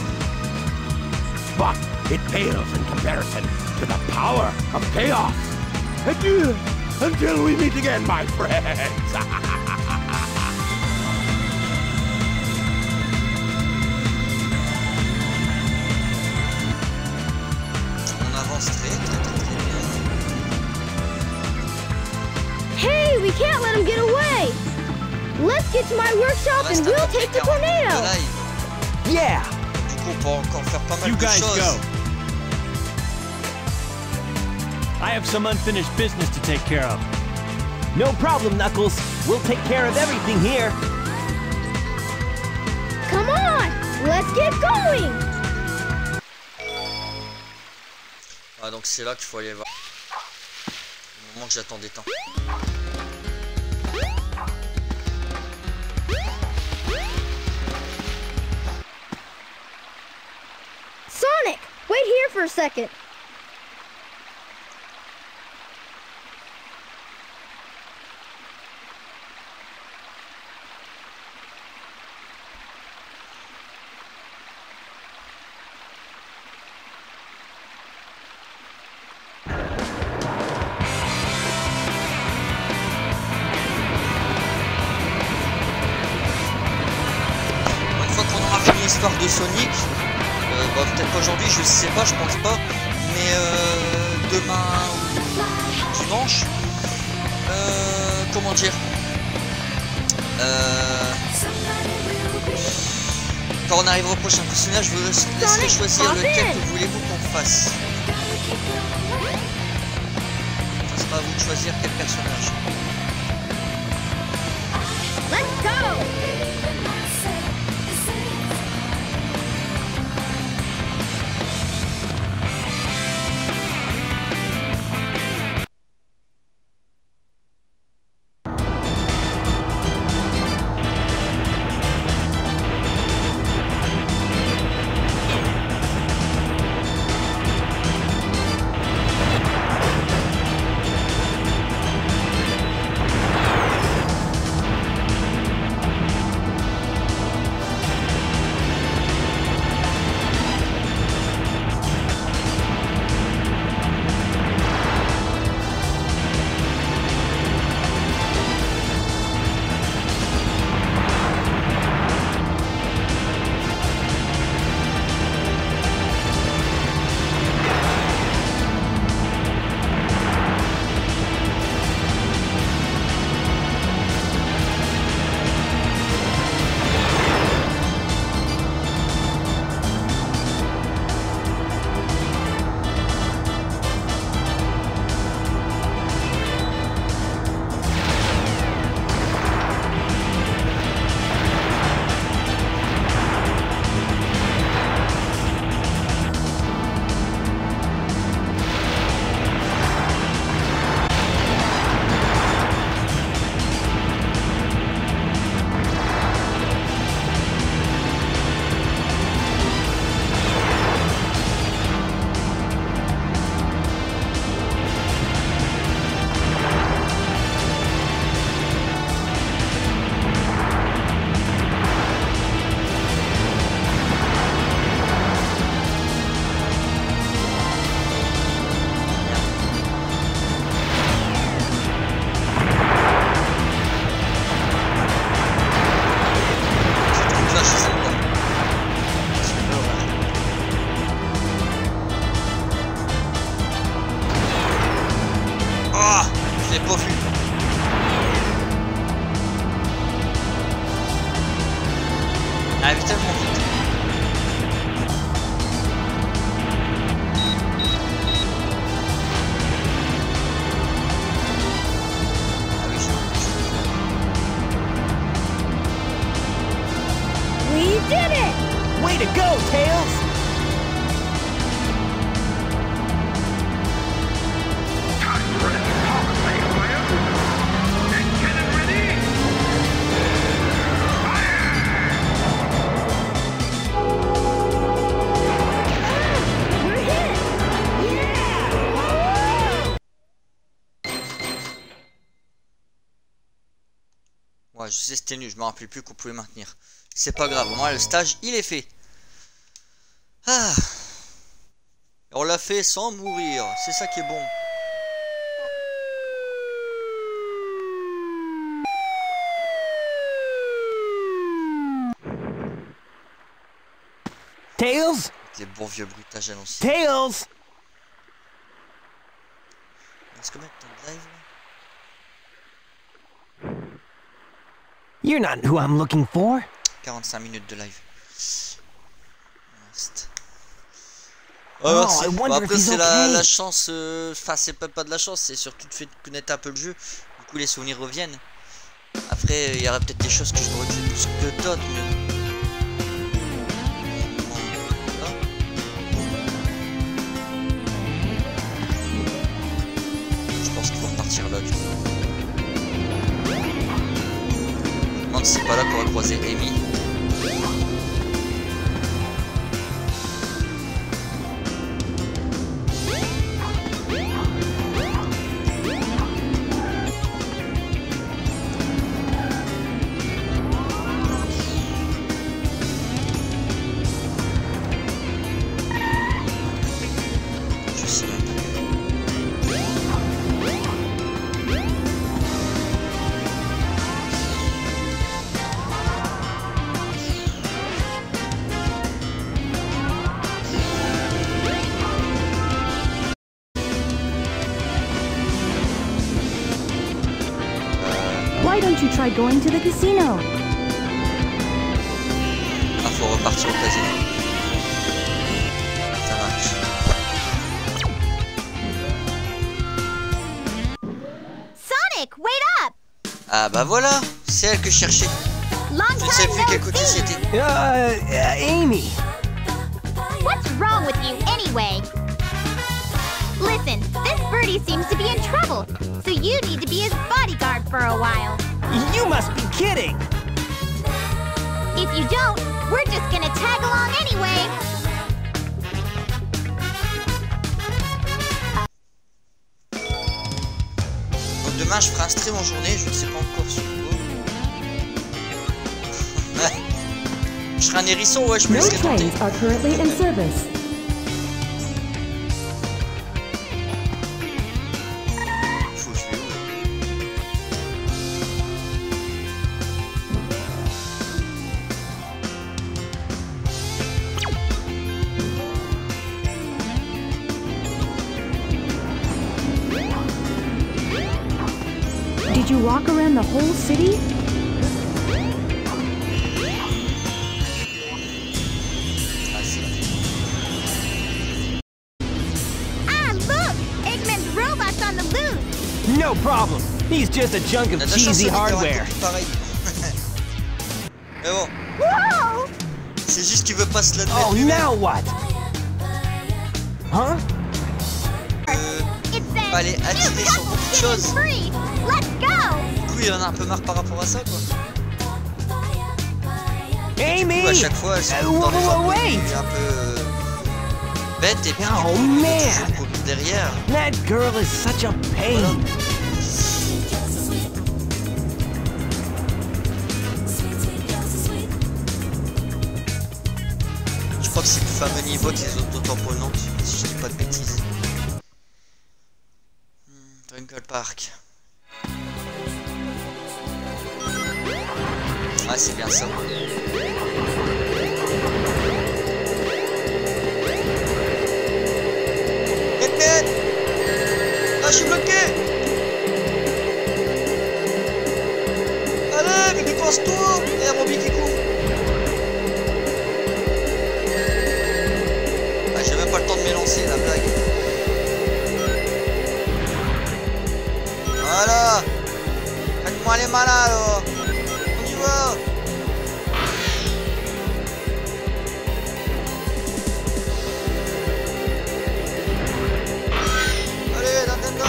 But it pales in comparison to the power of chaos. Adieu, until we meet again, my friends! On avance très bien. Hey, we can't let him get away! Let's get to my workshop and we'll take the tornado! Yeah! Du coup, on peut encore faire pas mal You de guys choses. go. I have some unfinished business to take care of. No problem, Knuckles. We'll take care of everything here. Come on! Let's get going! Ah, donc c'est là qu'il faut aller voir. Au moment que j'attendais tant. Sonic, wait here for a second. Une fois qu'on aura fini l'histoire de Sonic, bah, peut-être pas aujourd'hui, je sais pas, je pense pas, mais demain ou dimanche, comment dire, quand on arrive au prochain personnage, je vous laisserai choisir lequel que voulez-vous qu'on fasse. Ce sera à vous de choisir quel personnage. Let's go! arrive tellement vite. Ah oui, je We did it! Way to go, Tails! We're hit! Yeah! Ouais, je sais c'était nul, je me rappelais plus qu'on pouvait maintenir. C'est pas grave, au moins le stage il est fait. Ah. Et on l'a fait sans mourir, c'est ça qui est bon. Tails? Les bons vieux bruitages à l'ancienne. Tails! Est-ce que mettre ton live là? You're not who I'm looking for. 45 minutes de live. Oh, merci. I wonder Bon, if après he's c'est okay. la chance, enfin c'est pas de la chance, c'est surtout de fait de connaître un peu le jeu. Du coup les souvenirs reviennent. Après il y aurait peut-être des choses que je dois retirer plus que d'autres, mais bon. Je pense qu'il faut repartir là du coup. Je me demande si c'est pas là qu'on va croiser Amy. Je sais même pas. Why don't you try going to the casino? Ah, faut repartir au casino. Ça marche. Sonic, wait up! Ah bah voilà, c'est elle que je cherchais. Long Je ne sais time plus quel no côté see. c'était. Amy. What's wrong with you anyway? Listen, this birdie seems to be in trouble, so you need to be his bodyguard for a while. You must be kidding. If you don't, we're just gonna tag along anyway. Donc demain je ferai un stream en journée, je ne sais pas encore sur quoi. Je serai un hérisson, ouais, je me No laisserai tenter. trains are currently in service. Faut que je vais où, là? Did you walk around the whole city? Ah, c'est là. Ah, look! Eggman's robot's on the loose. No problem. He's just a chunk On of a de la chance, cheesy Sonic, d'avoir un hardware. copie pareil. Mais bon, Whoa! c'est juste qu'il veut pas se l'admettre Oh, lui-même. now what? Huh? It says Allez, new attirer sur couples beaucoup de getting choses. free. Let's go! Du coup, il en a un peu marre par rapport à ça, quoi. Amy! Du coup, à chaque fois, elle se retrouve dans les embrouilles, wait! il est un peu bête et puis Oh, du coup, il va man. toujours courir derrière. That girl is such a pain. Je crois que c'est plus fameux niveau que les autres auto-tamponantes, si je dis pas de bêtises. Twinkle Park. Ah, c'est bien ça. Ed! Ah, je suis bloqué! Allez, mais dépense-toi! Et un Bobby qui court! Ah, j'ai même pas le temps de m'élancer, la blague. Voilà! Faites-moi les malins, alors! On y va! Allez, dedans!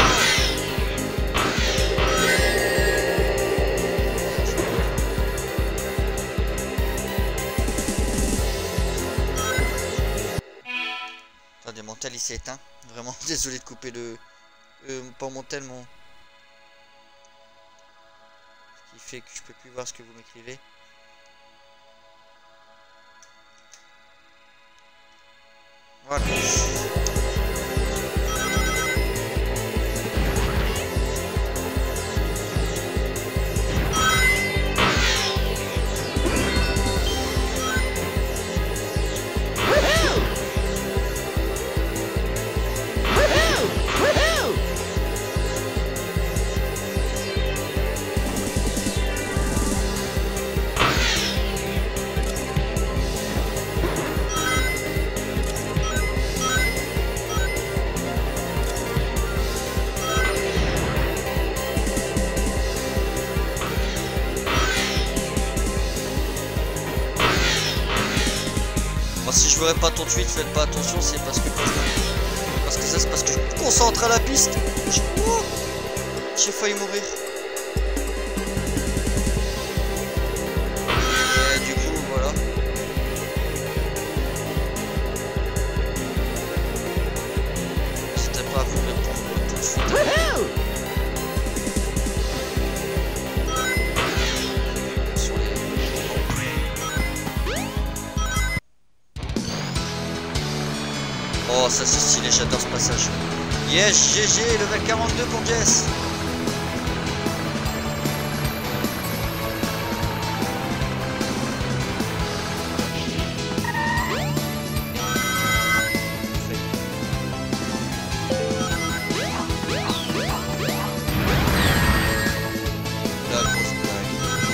Attendez, mon tel il s'est éteint. Vraiment désolé de couper le... pas mon tel, mon... fait que je peux plus voir ce que vous m'écrivez. Voilà. Si je verrai pas tout de suite, faites pas attention, c'est parce que ça c'est parce que je me concentre à la piste. J'ai failli mourir. Et du coup voilà. C'était pas à vous répondre tout de suite. Oh, ça c'est stylé, j'adore ce passage. Yes, GG, level 42 pour Jess. La grosse blague.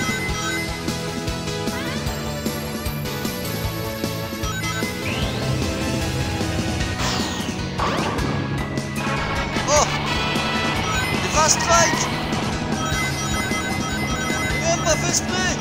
Strike! Même pas fait exprès!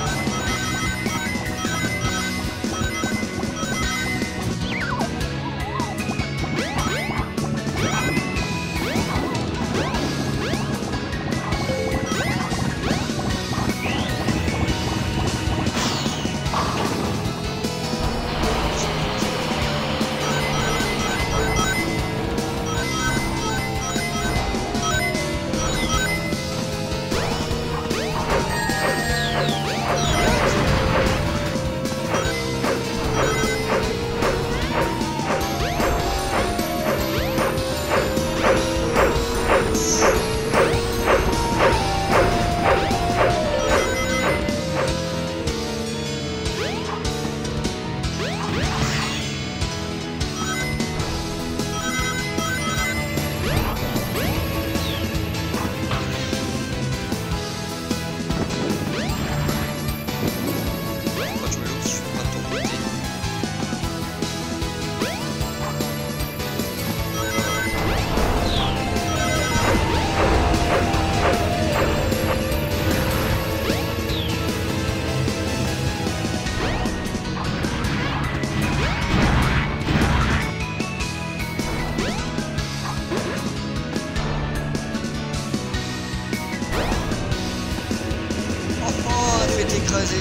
Écrasé.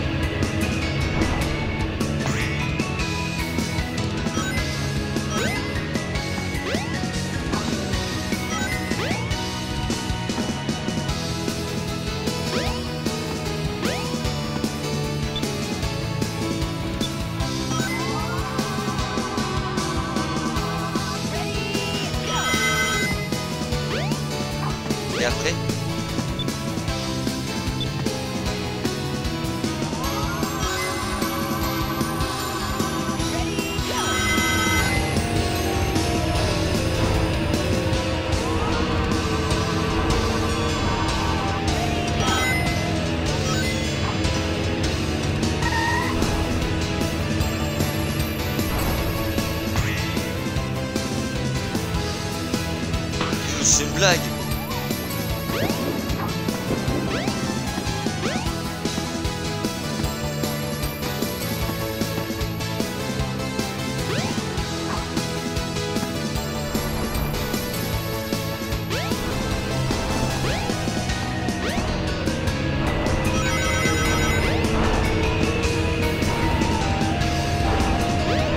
Et après? C'est une blague.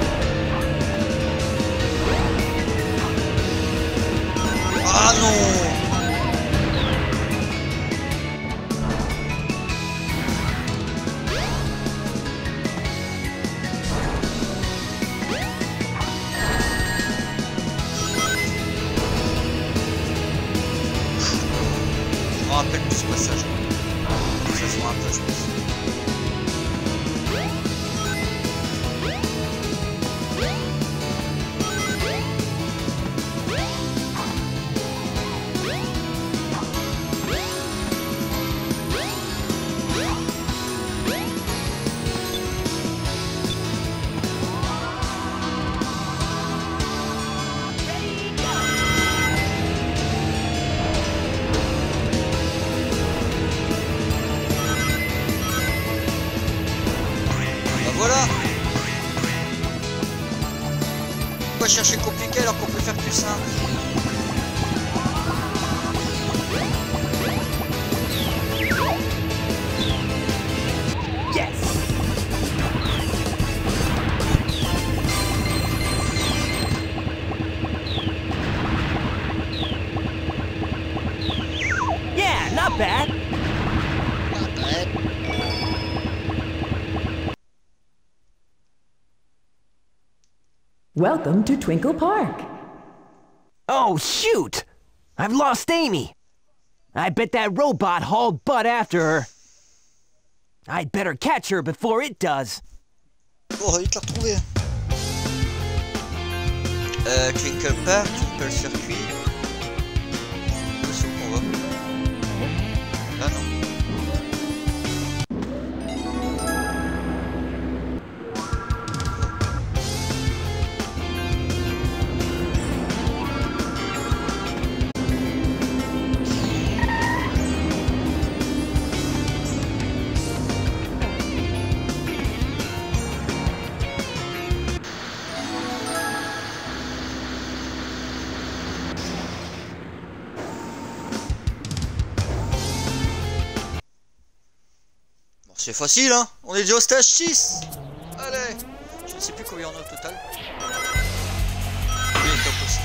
Ah non! rappelle plus ce passage. Ça se voit un peu, je pense. Voilà. Pourquoi chercher compliqué alors qu'on peut faire plus simple? Yes. Yeah, not bad. Not bad. Welcome to Twinkle Park. Oh, shoot! I've lost Amy. I bet that robot hauled butt after her. I'd better catch her before it does. Oh, il te l'a retrouvé. Twinkle Park, Twinkle Circuit. C'est où qu'on va? Là, non. C'est facile, hein. On est déjà au stage 6. Allez. Je ne sais plus combien on a au total. Oui, top aussi.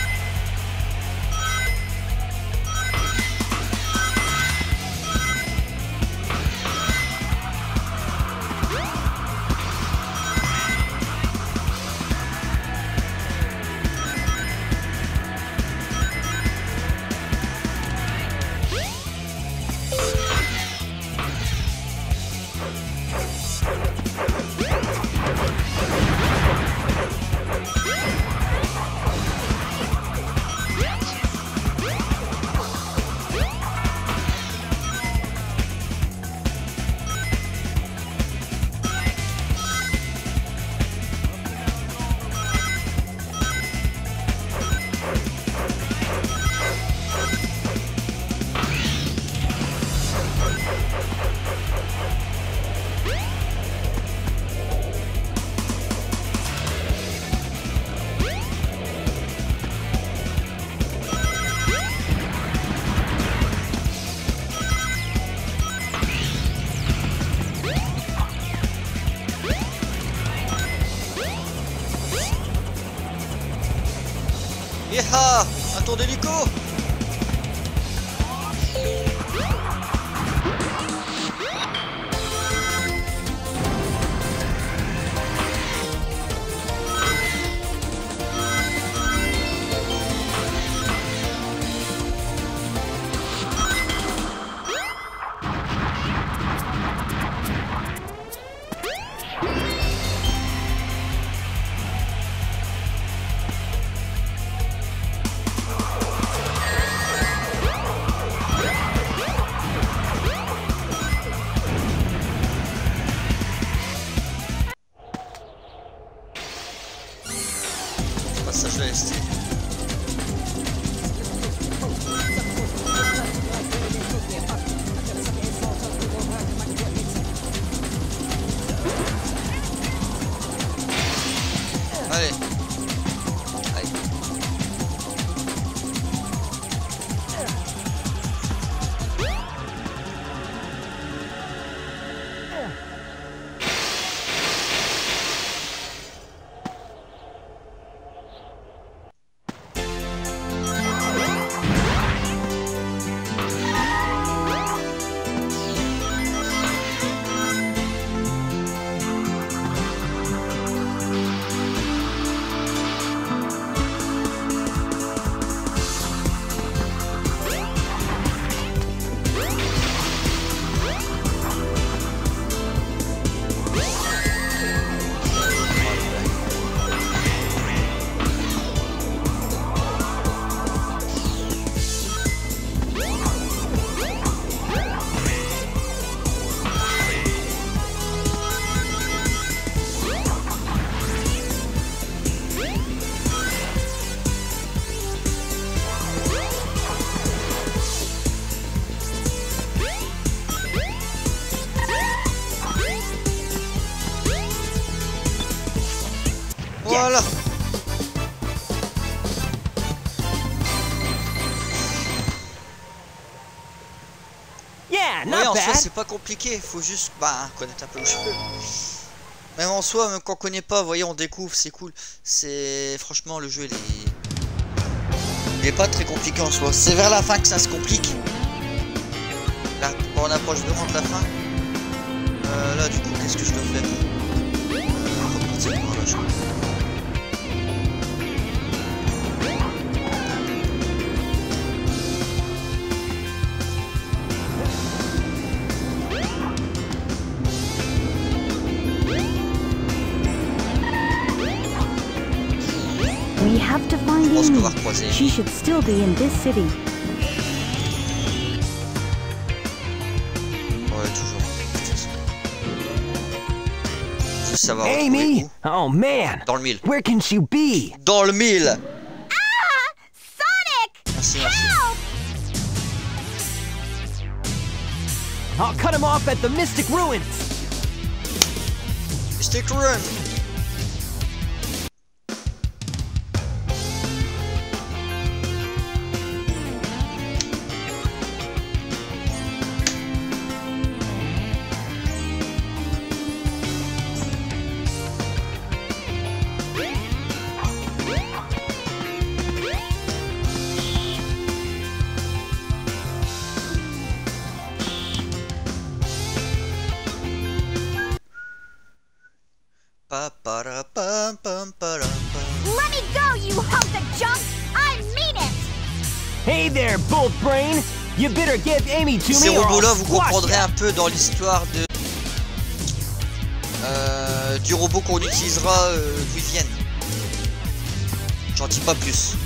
Yeha! Un tour d'hélico! Yeah, Oui, not en soi, bad. c'est pas compliqué. Faut juste connaître un peu le jeu. Même en soi, même quand on connaît pas, vous voyez, on découvre, c'est cool. C'est franchement le jeu, il est pas très compliqué en soi. C'est vers la fin que ça se complique. Là, quand on approche vraiment de la fin. Là, du coup, qu'est-ce que je dois faire? Repartir par là, je crois. We have to find Je pense qu'on va Amy. recroiser. She should still be in this city. Ouais, toujours. Juste savoir retrouver Amy? où. Oh man. Dans le mille. Where can she be? Dans le mille. Ah! Sonic! Merci, merci. Help! I'll cut him off at the Mystic Ruins. Mystic Run. Let me go, you hunk of junk! I mean it! Hey there, Bolt Brain. You better give Amy to Ces me or robots-là, I'll vous squash comprendrez ya. un peu dans l'histoire de du robot qu'on utilisera d'où ils viennent. J'en dis pas plus.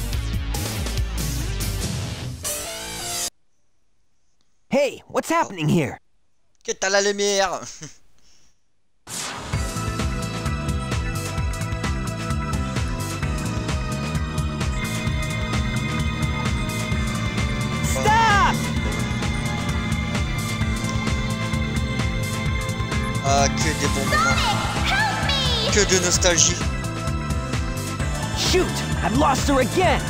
Hey, what's happening here? Que t'as la lumière. Stop! Ah, que des bons moments. Help me! Que de nostalgie. Shoot! I've lost her again!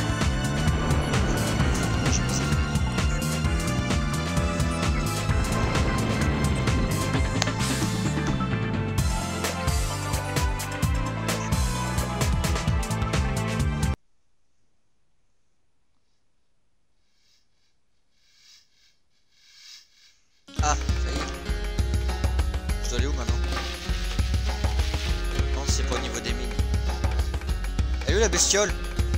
Ah, ça y est. Je dois aller où maintenant? Non, c'est pas au niveau des mines. Elle est où la bestiole?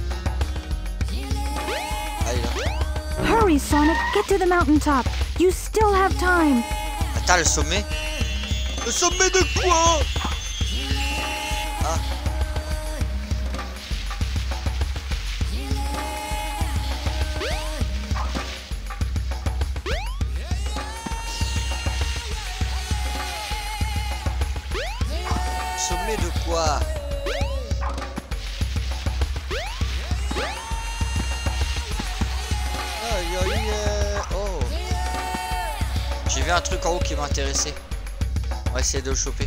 Ah, elle est là. Hurry, Sonic. Get to the mountaintop. You still have time. Attends, le sommet? Le sommet de quoi? Ah. Sommet de quoi? Aïe aïe oh. J'ai vu un truc en haut qui m'a intéressé. On va essayer de le choper.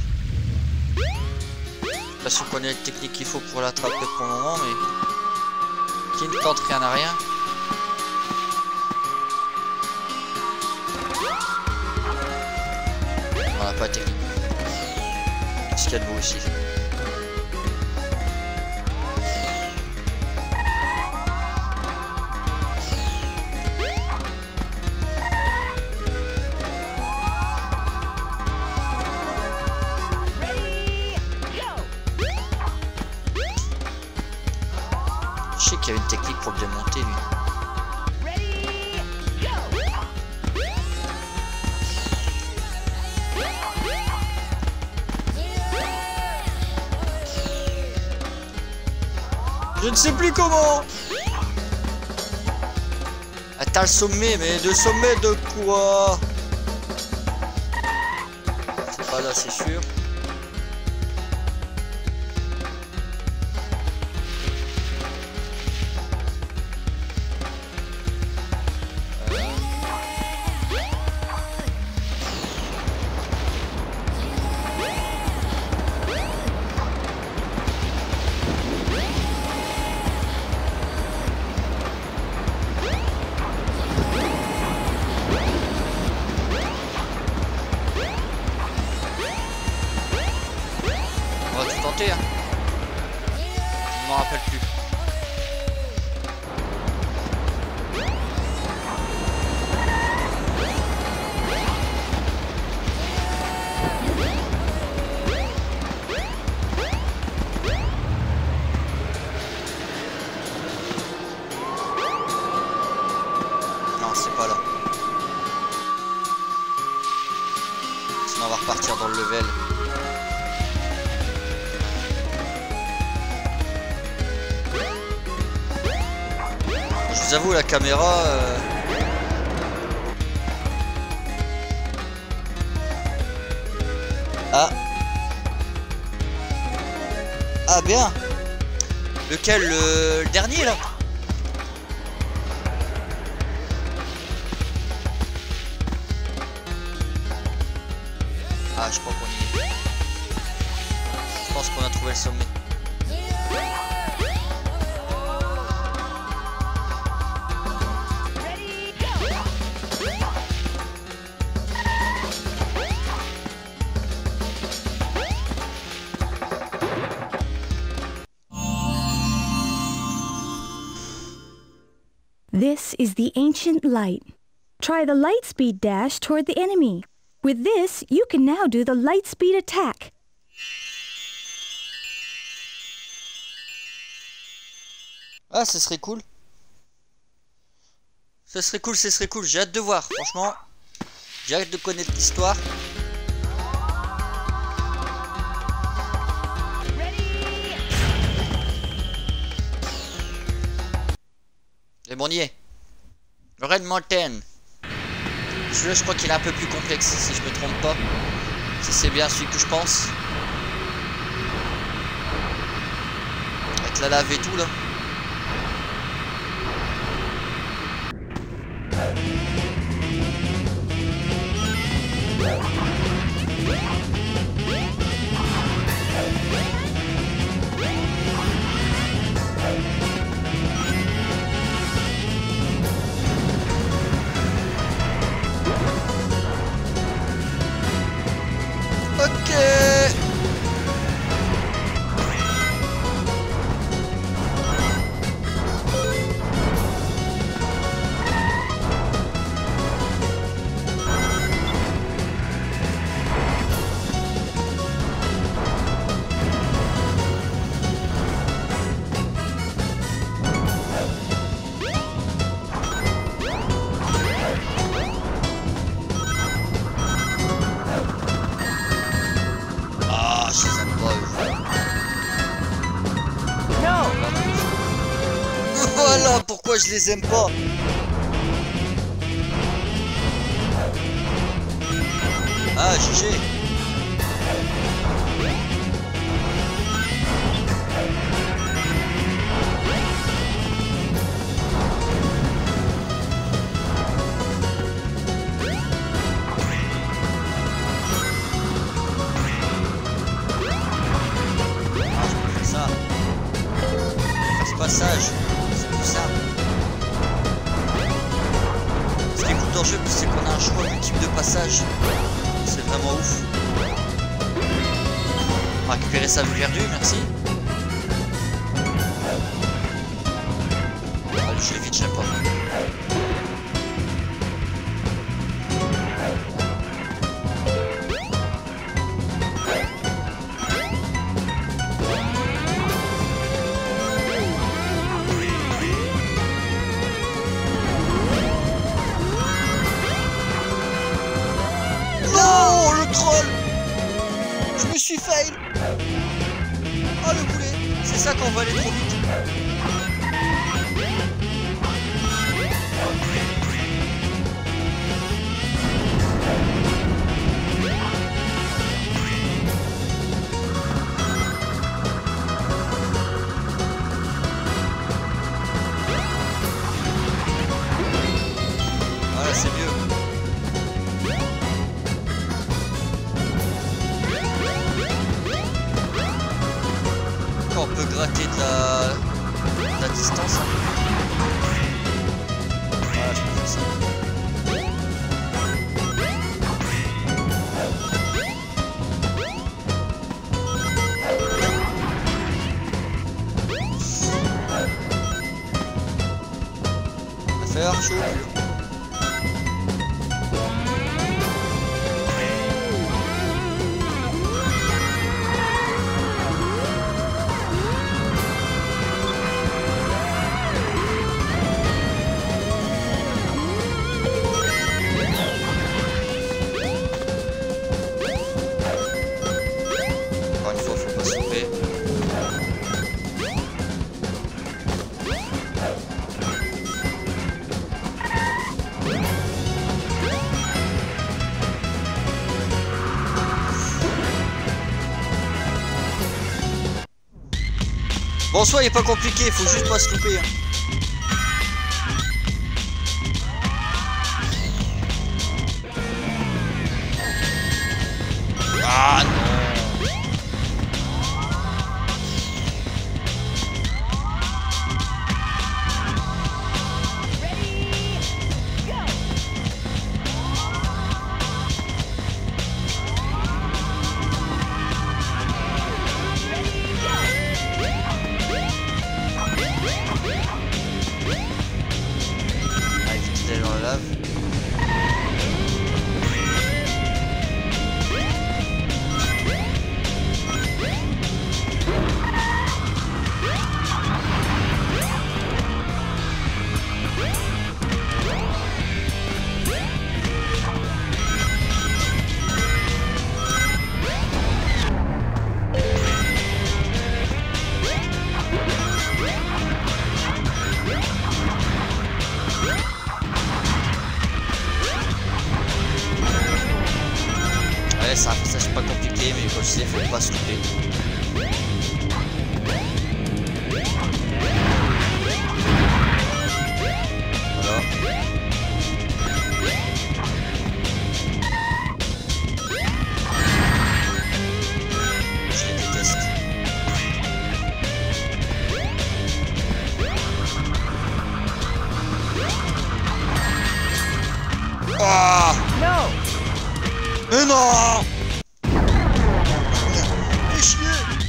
Parce qu'on connaît les techniques qu'il faut pour l'attraper pour le moment, mais qui ne tente rien à rien. Voilà, pas de technique. Qu'est-ce qu'il y a de beau ici? Je sais qu'il y avait une technique pour le démonter lui. Je ne sais plus comment. Attends le sommet, mais le sommet de quoi? C'est pas là, c'est sûr. monter. Hein. Je m'en rappelle plus. Non, c'est pas là. Sinon on va repartir dans le level. Je vous avoue, la caméra... Ah. Ah bien. Lequel, le dernier là? Ah, je crois qu'on y est. Je pense qu'on a trouvé le sommet. This is the ancient light. Try the lightspeed dash toward the enemy. With this, you can now do the lightspeed attack. Ah, ce serait cool. Ce serait cool, ce serait cool. J'ai hâte de voir, franchement. J'ai hâte de connaître l'histoire. Et bon, on y est. Red Mountain. Celui-là, je crois qu'il est un peu plus complexe, si je me trompe pas. Si c'est bien celui que je pense. Avec la lave et tout, là. Voilà pourquoi je les aime pas. Ah, GG. Ah, je peux faire ça. Faire ce passage. Ça. Ce qui est cool dans le jeu, c'est qu'on a un choix multiple de passage. C'est vraiment ouf. On va récupérer sa vue perdue, merci. Allez, je vais vite, j'aime pas. Je me suis fail. Oh le boulet. C'est ça qu'on va aller trop vite. Voilà, c'est mieux. On peut gratter de la distance. Voilà, je peux faire ça. chaud au cul. Encore une fois, faut pas se louper. Bon, en soi, il est pas compliqué, faut juste pas se louper. Hein. Ah non. Ah, éviter d'aller dans la lave. Ouais, c'est un passage pas compliqué, mais comme je disais, faut pas se louper. Voilà. Je les déteste. Oh! No! Mais non! Fais chier!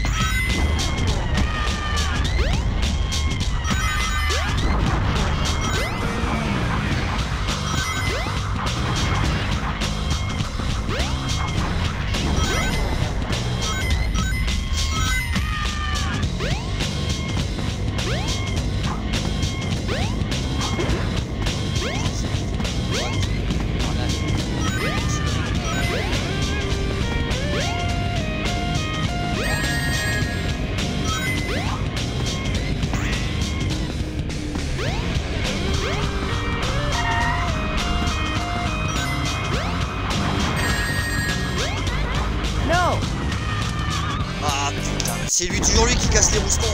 No! Ah putain, c'est lui, toujours lui qui casse les roustons.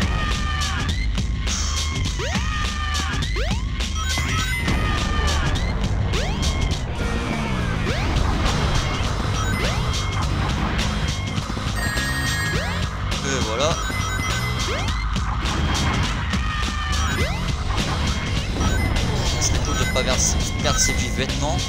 Et voilà. Ça serait cool de pas perdre ses vifs vêtements.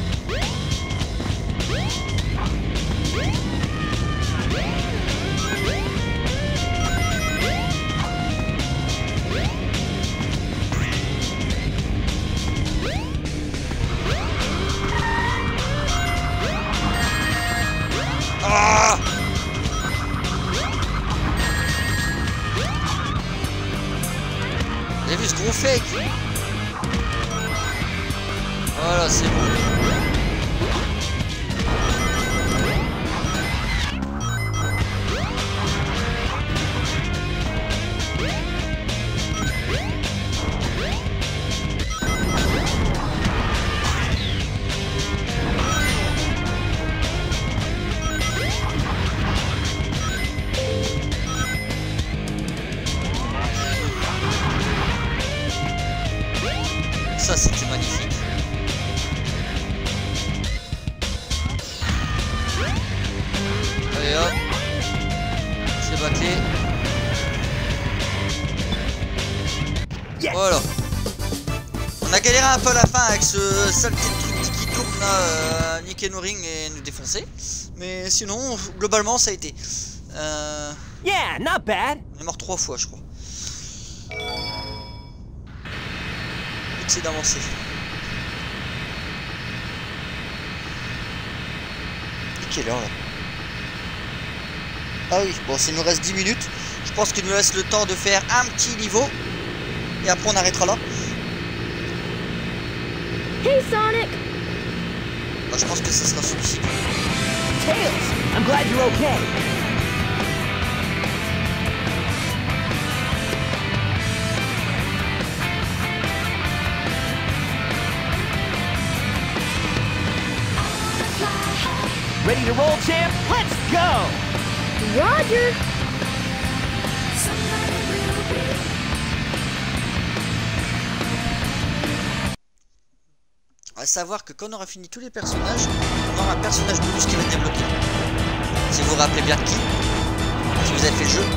Ah! Vous avez vu ce gros fake? Voilà, c'est bon. Ça, c'était magnifique. Allez hop, c'est bâclé. Yes. Voilà. On a galéré un peu à la fin avec ce saleté de truc qui tourne là, niquer nos rings et nous défoncer. Mais sinon, globalement, ça a été. Yeah, not bad. On est mort 3 fois, je crois. vite c'est d'avancer. Et quelle heure là? Ah oui, bon, ça nous reste 10 minutes. Je pense qu'il nous laisse le temps de faire un petit niveau. Et après on arrêtera là. Hey Sonic! Bah, je pense que ça sera celui-ci. Tails, I'm glad you're okay. Ready to roll, champ? Let's go! Roger! À savoir que quand on aura fini tous les personnages, on aura un personnage bonus qui va débloquer. Si vous vous rappelez bien de qui, si vous avez fait le jeu.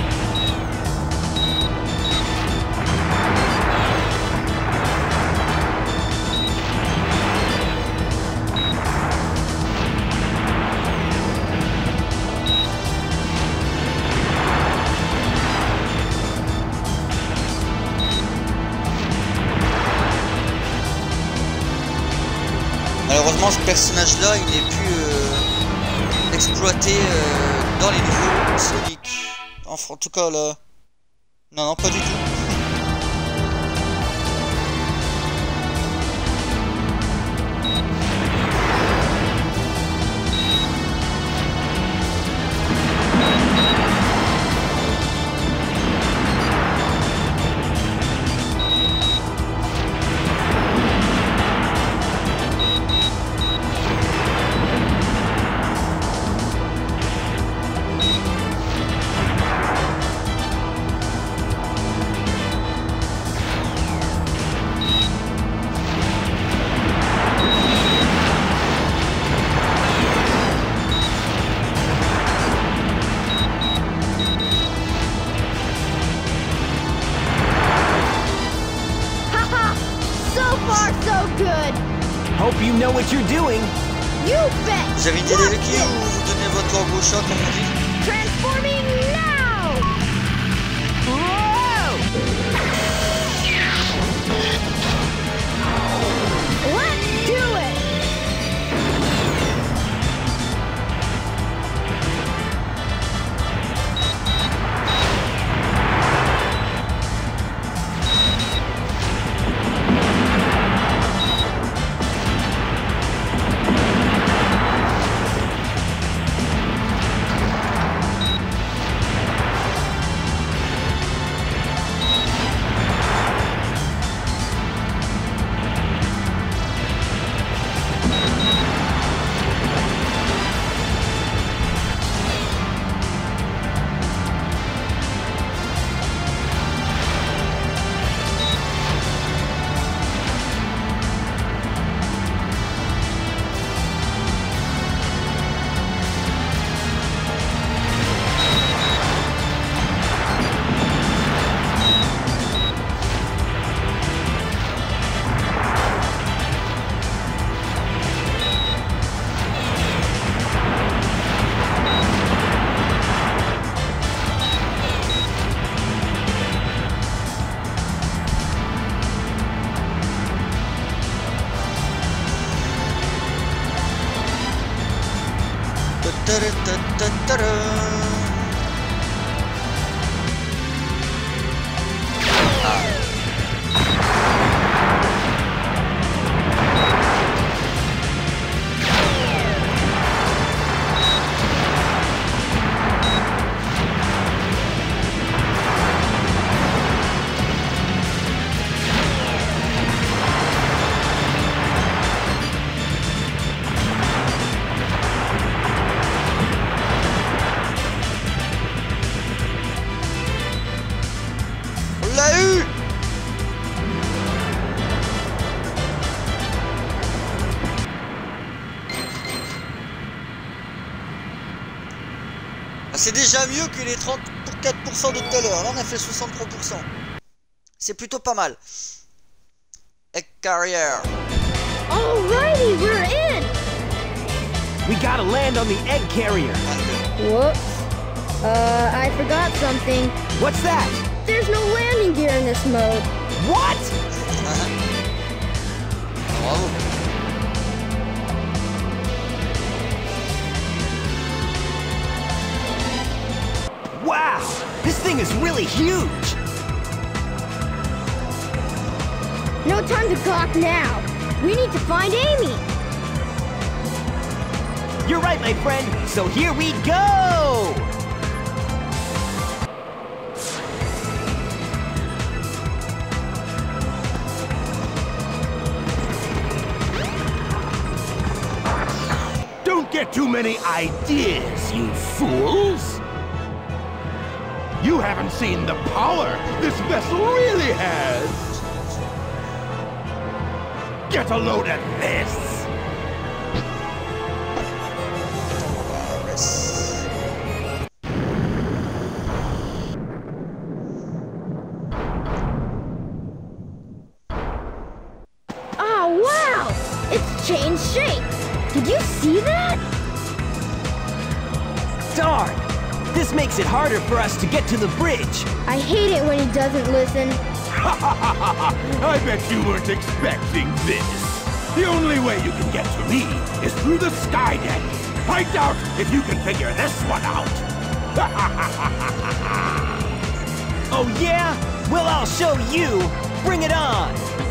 Malheureusement, ce personnage-là, il n'est plus exploité dans les nouveaux Sonic. Enfin, en tout cas, là... Non, non, pas du tout. Hope you know what you're doing. You bet! Vous avez une idée de qui ou vous donnez votre corbeau shot comme on dit? Transforming now! Whoa! Let's do it! C'est déjà mieux que les 34% de tout à l'heure. Là, on a fait 63%. C'est plutôt pas mal. Egg Carrier. Alrighty, we're in! We gotta land on the egg carrier. Whoops. I forgot something. What's that? There's no landing gear in this mode. What? Bravo. Wow! This thing is really huge! No time to gawk now. We need to find Amy. You're right, my friend. So here we go! Don't get too many ideas, you fools! You haven't seen the power this vessel really has! Get a load of this! Oh, wow! It's changed shape. Did you see that? Darn! This makes it harder for us to get to the bridge. I hate it when he doesn't listen. I bet you weren't expecting this. The only way you can get to me is through the sky deck. I doubt if you can figure this one out. Oh yeah? Well, I'll show you. Bring it on.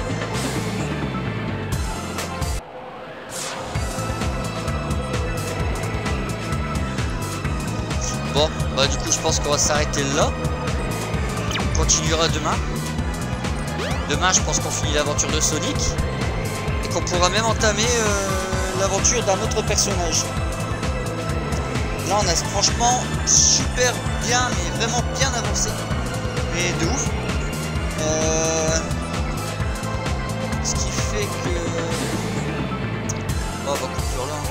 Bon, bah du coup je pense qu'on va s'arrêter là. On continuera demain. Demain je pense qu'on finit l'aventure de Sonic. Et qu'on pourra même entamer l'aventure d'un autre personnage. Là on a franchement super bien, mais vraiment bien avancé. Mais de ouf. Ce qui fait que... Oh, on va conclure là.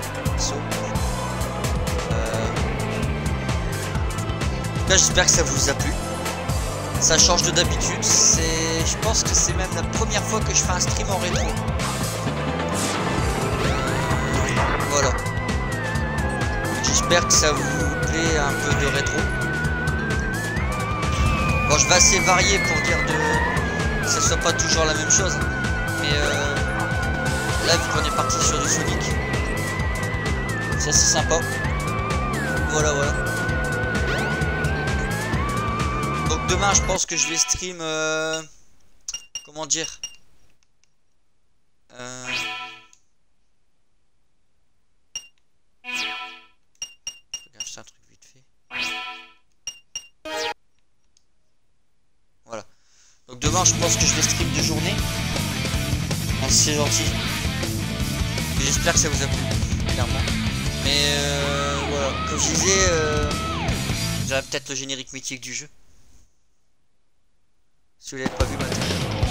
Là, j'espère que ça vous a plu. Ça change de d'habitude. Je pense que c'est même la première fois que je fais un stream en rétro. Voilà. J'espère que ça vous plaît un peu de rétro. Bon, je vais assez varier pour dire que ça soit pas toujours la même chose. Mais là, vu qu'on est parti sur du Sonic, c'est assez sympa. Voilà, voilà. Donc demain je pense que je vais stream comment dire regarde juste un truc vite fait. Voilà. Donc demain je pense que je vais stream de journée. C'est gentil. J'espère que ça vous a plu, clairement. Mais voilà, comme je disais, j'aurai peut-être le générique mythique du jeu. Si vous l'avez pas vu maintenant.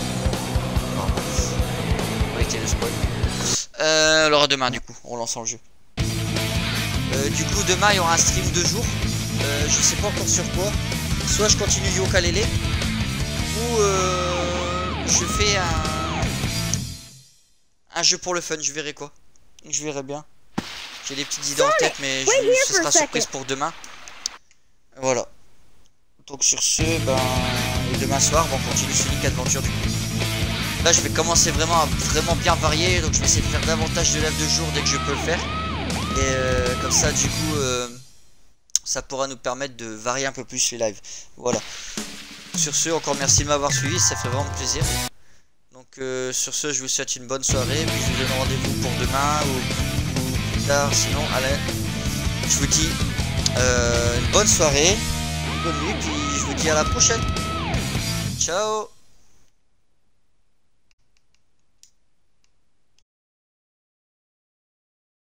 Oui, le spoil. Alors demain du coup, en lançant le jeu. Du coup demain il y aura un stream 2 jours. Je sais pas encore sur quoi. Soit je continue Yooka-Laylee, ou je fais un jeu pour le fun, je verrai quoi. Je verrai bien. J'ai des petites idées en tête, mais ce sera surprise pour demain. Voilà. Donc sur ce, ben, demain soir, on continue Sonic Adventure du coup. Là, je vais commencer vraiment à bien varier, donc je vais essayer de faire davantage de live de jour dès que je peux le faire. Et comme ça, du coup, ça pourra nous permettre de varier un peu plus les lives. Voilà. Sur ce, encore merci de m'avoir suivi, ça fait vraiment plaisir. Donc sur ce, je vous souhaite une bonne soirée, puis je vous donne rendez-vous pour demain ou plus tard. Sinon, allez, je vous dis une bonne soirée. Bonne nuit, puis je vous dis à la prochaine. Ciao.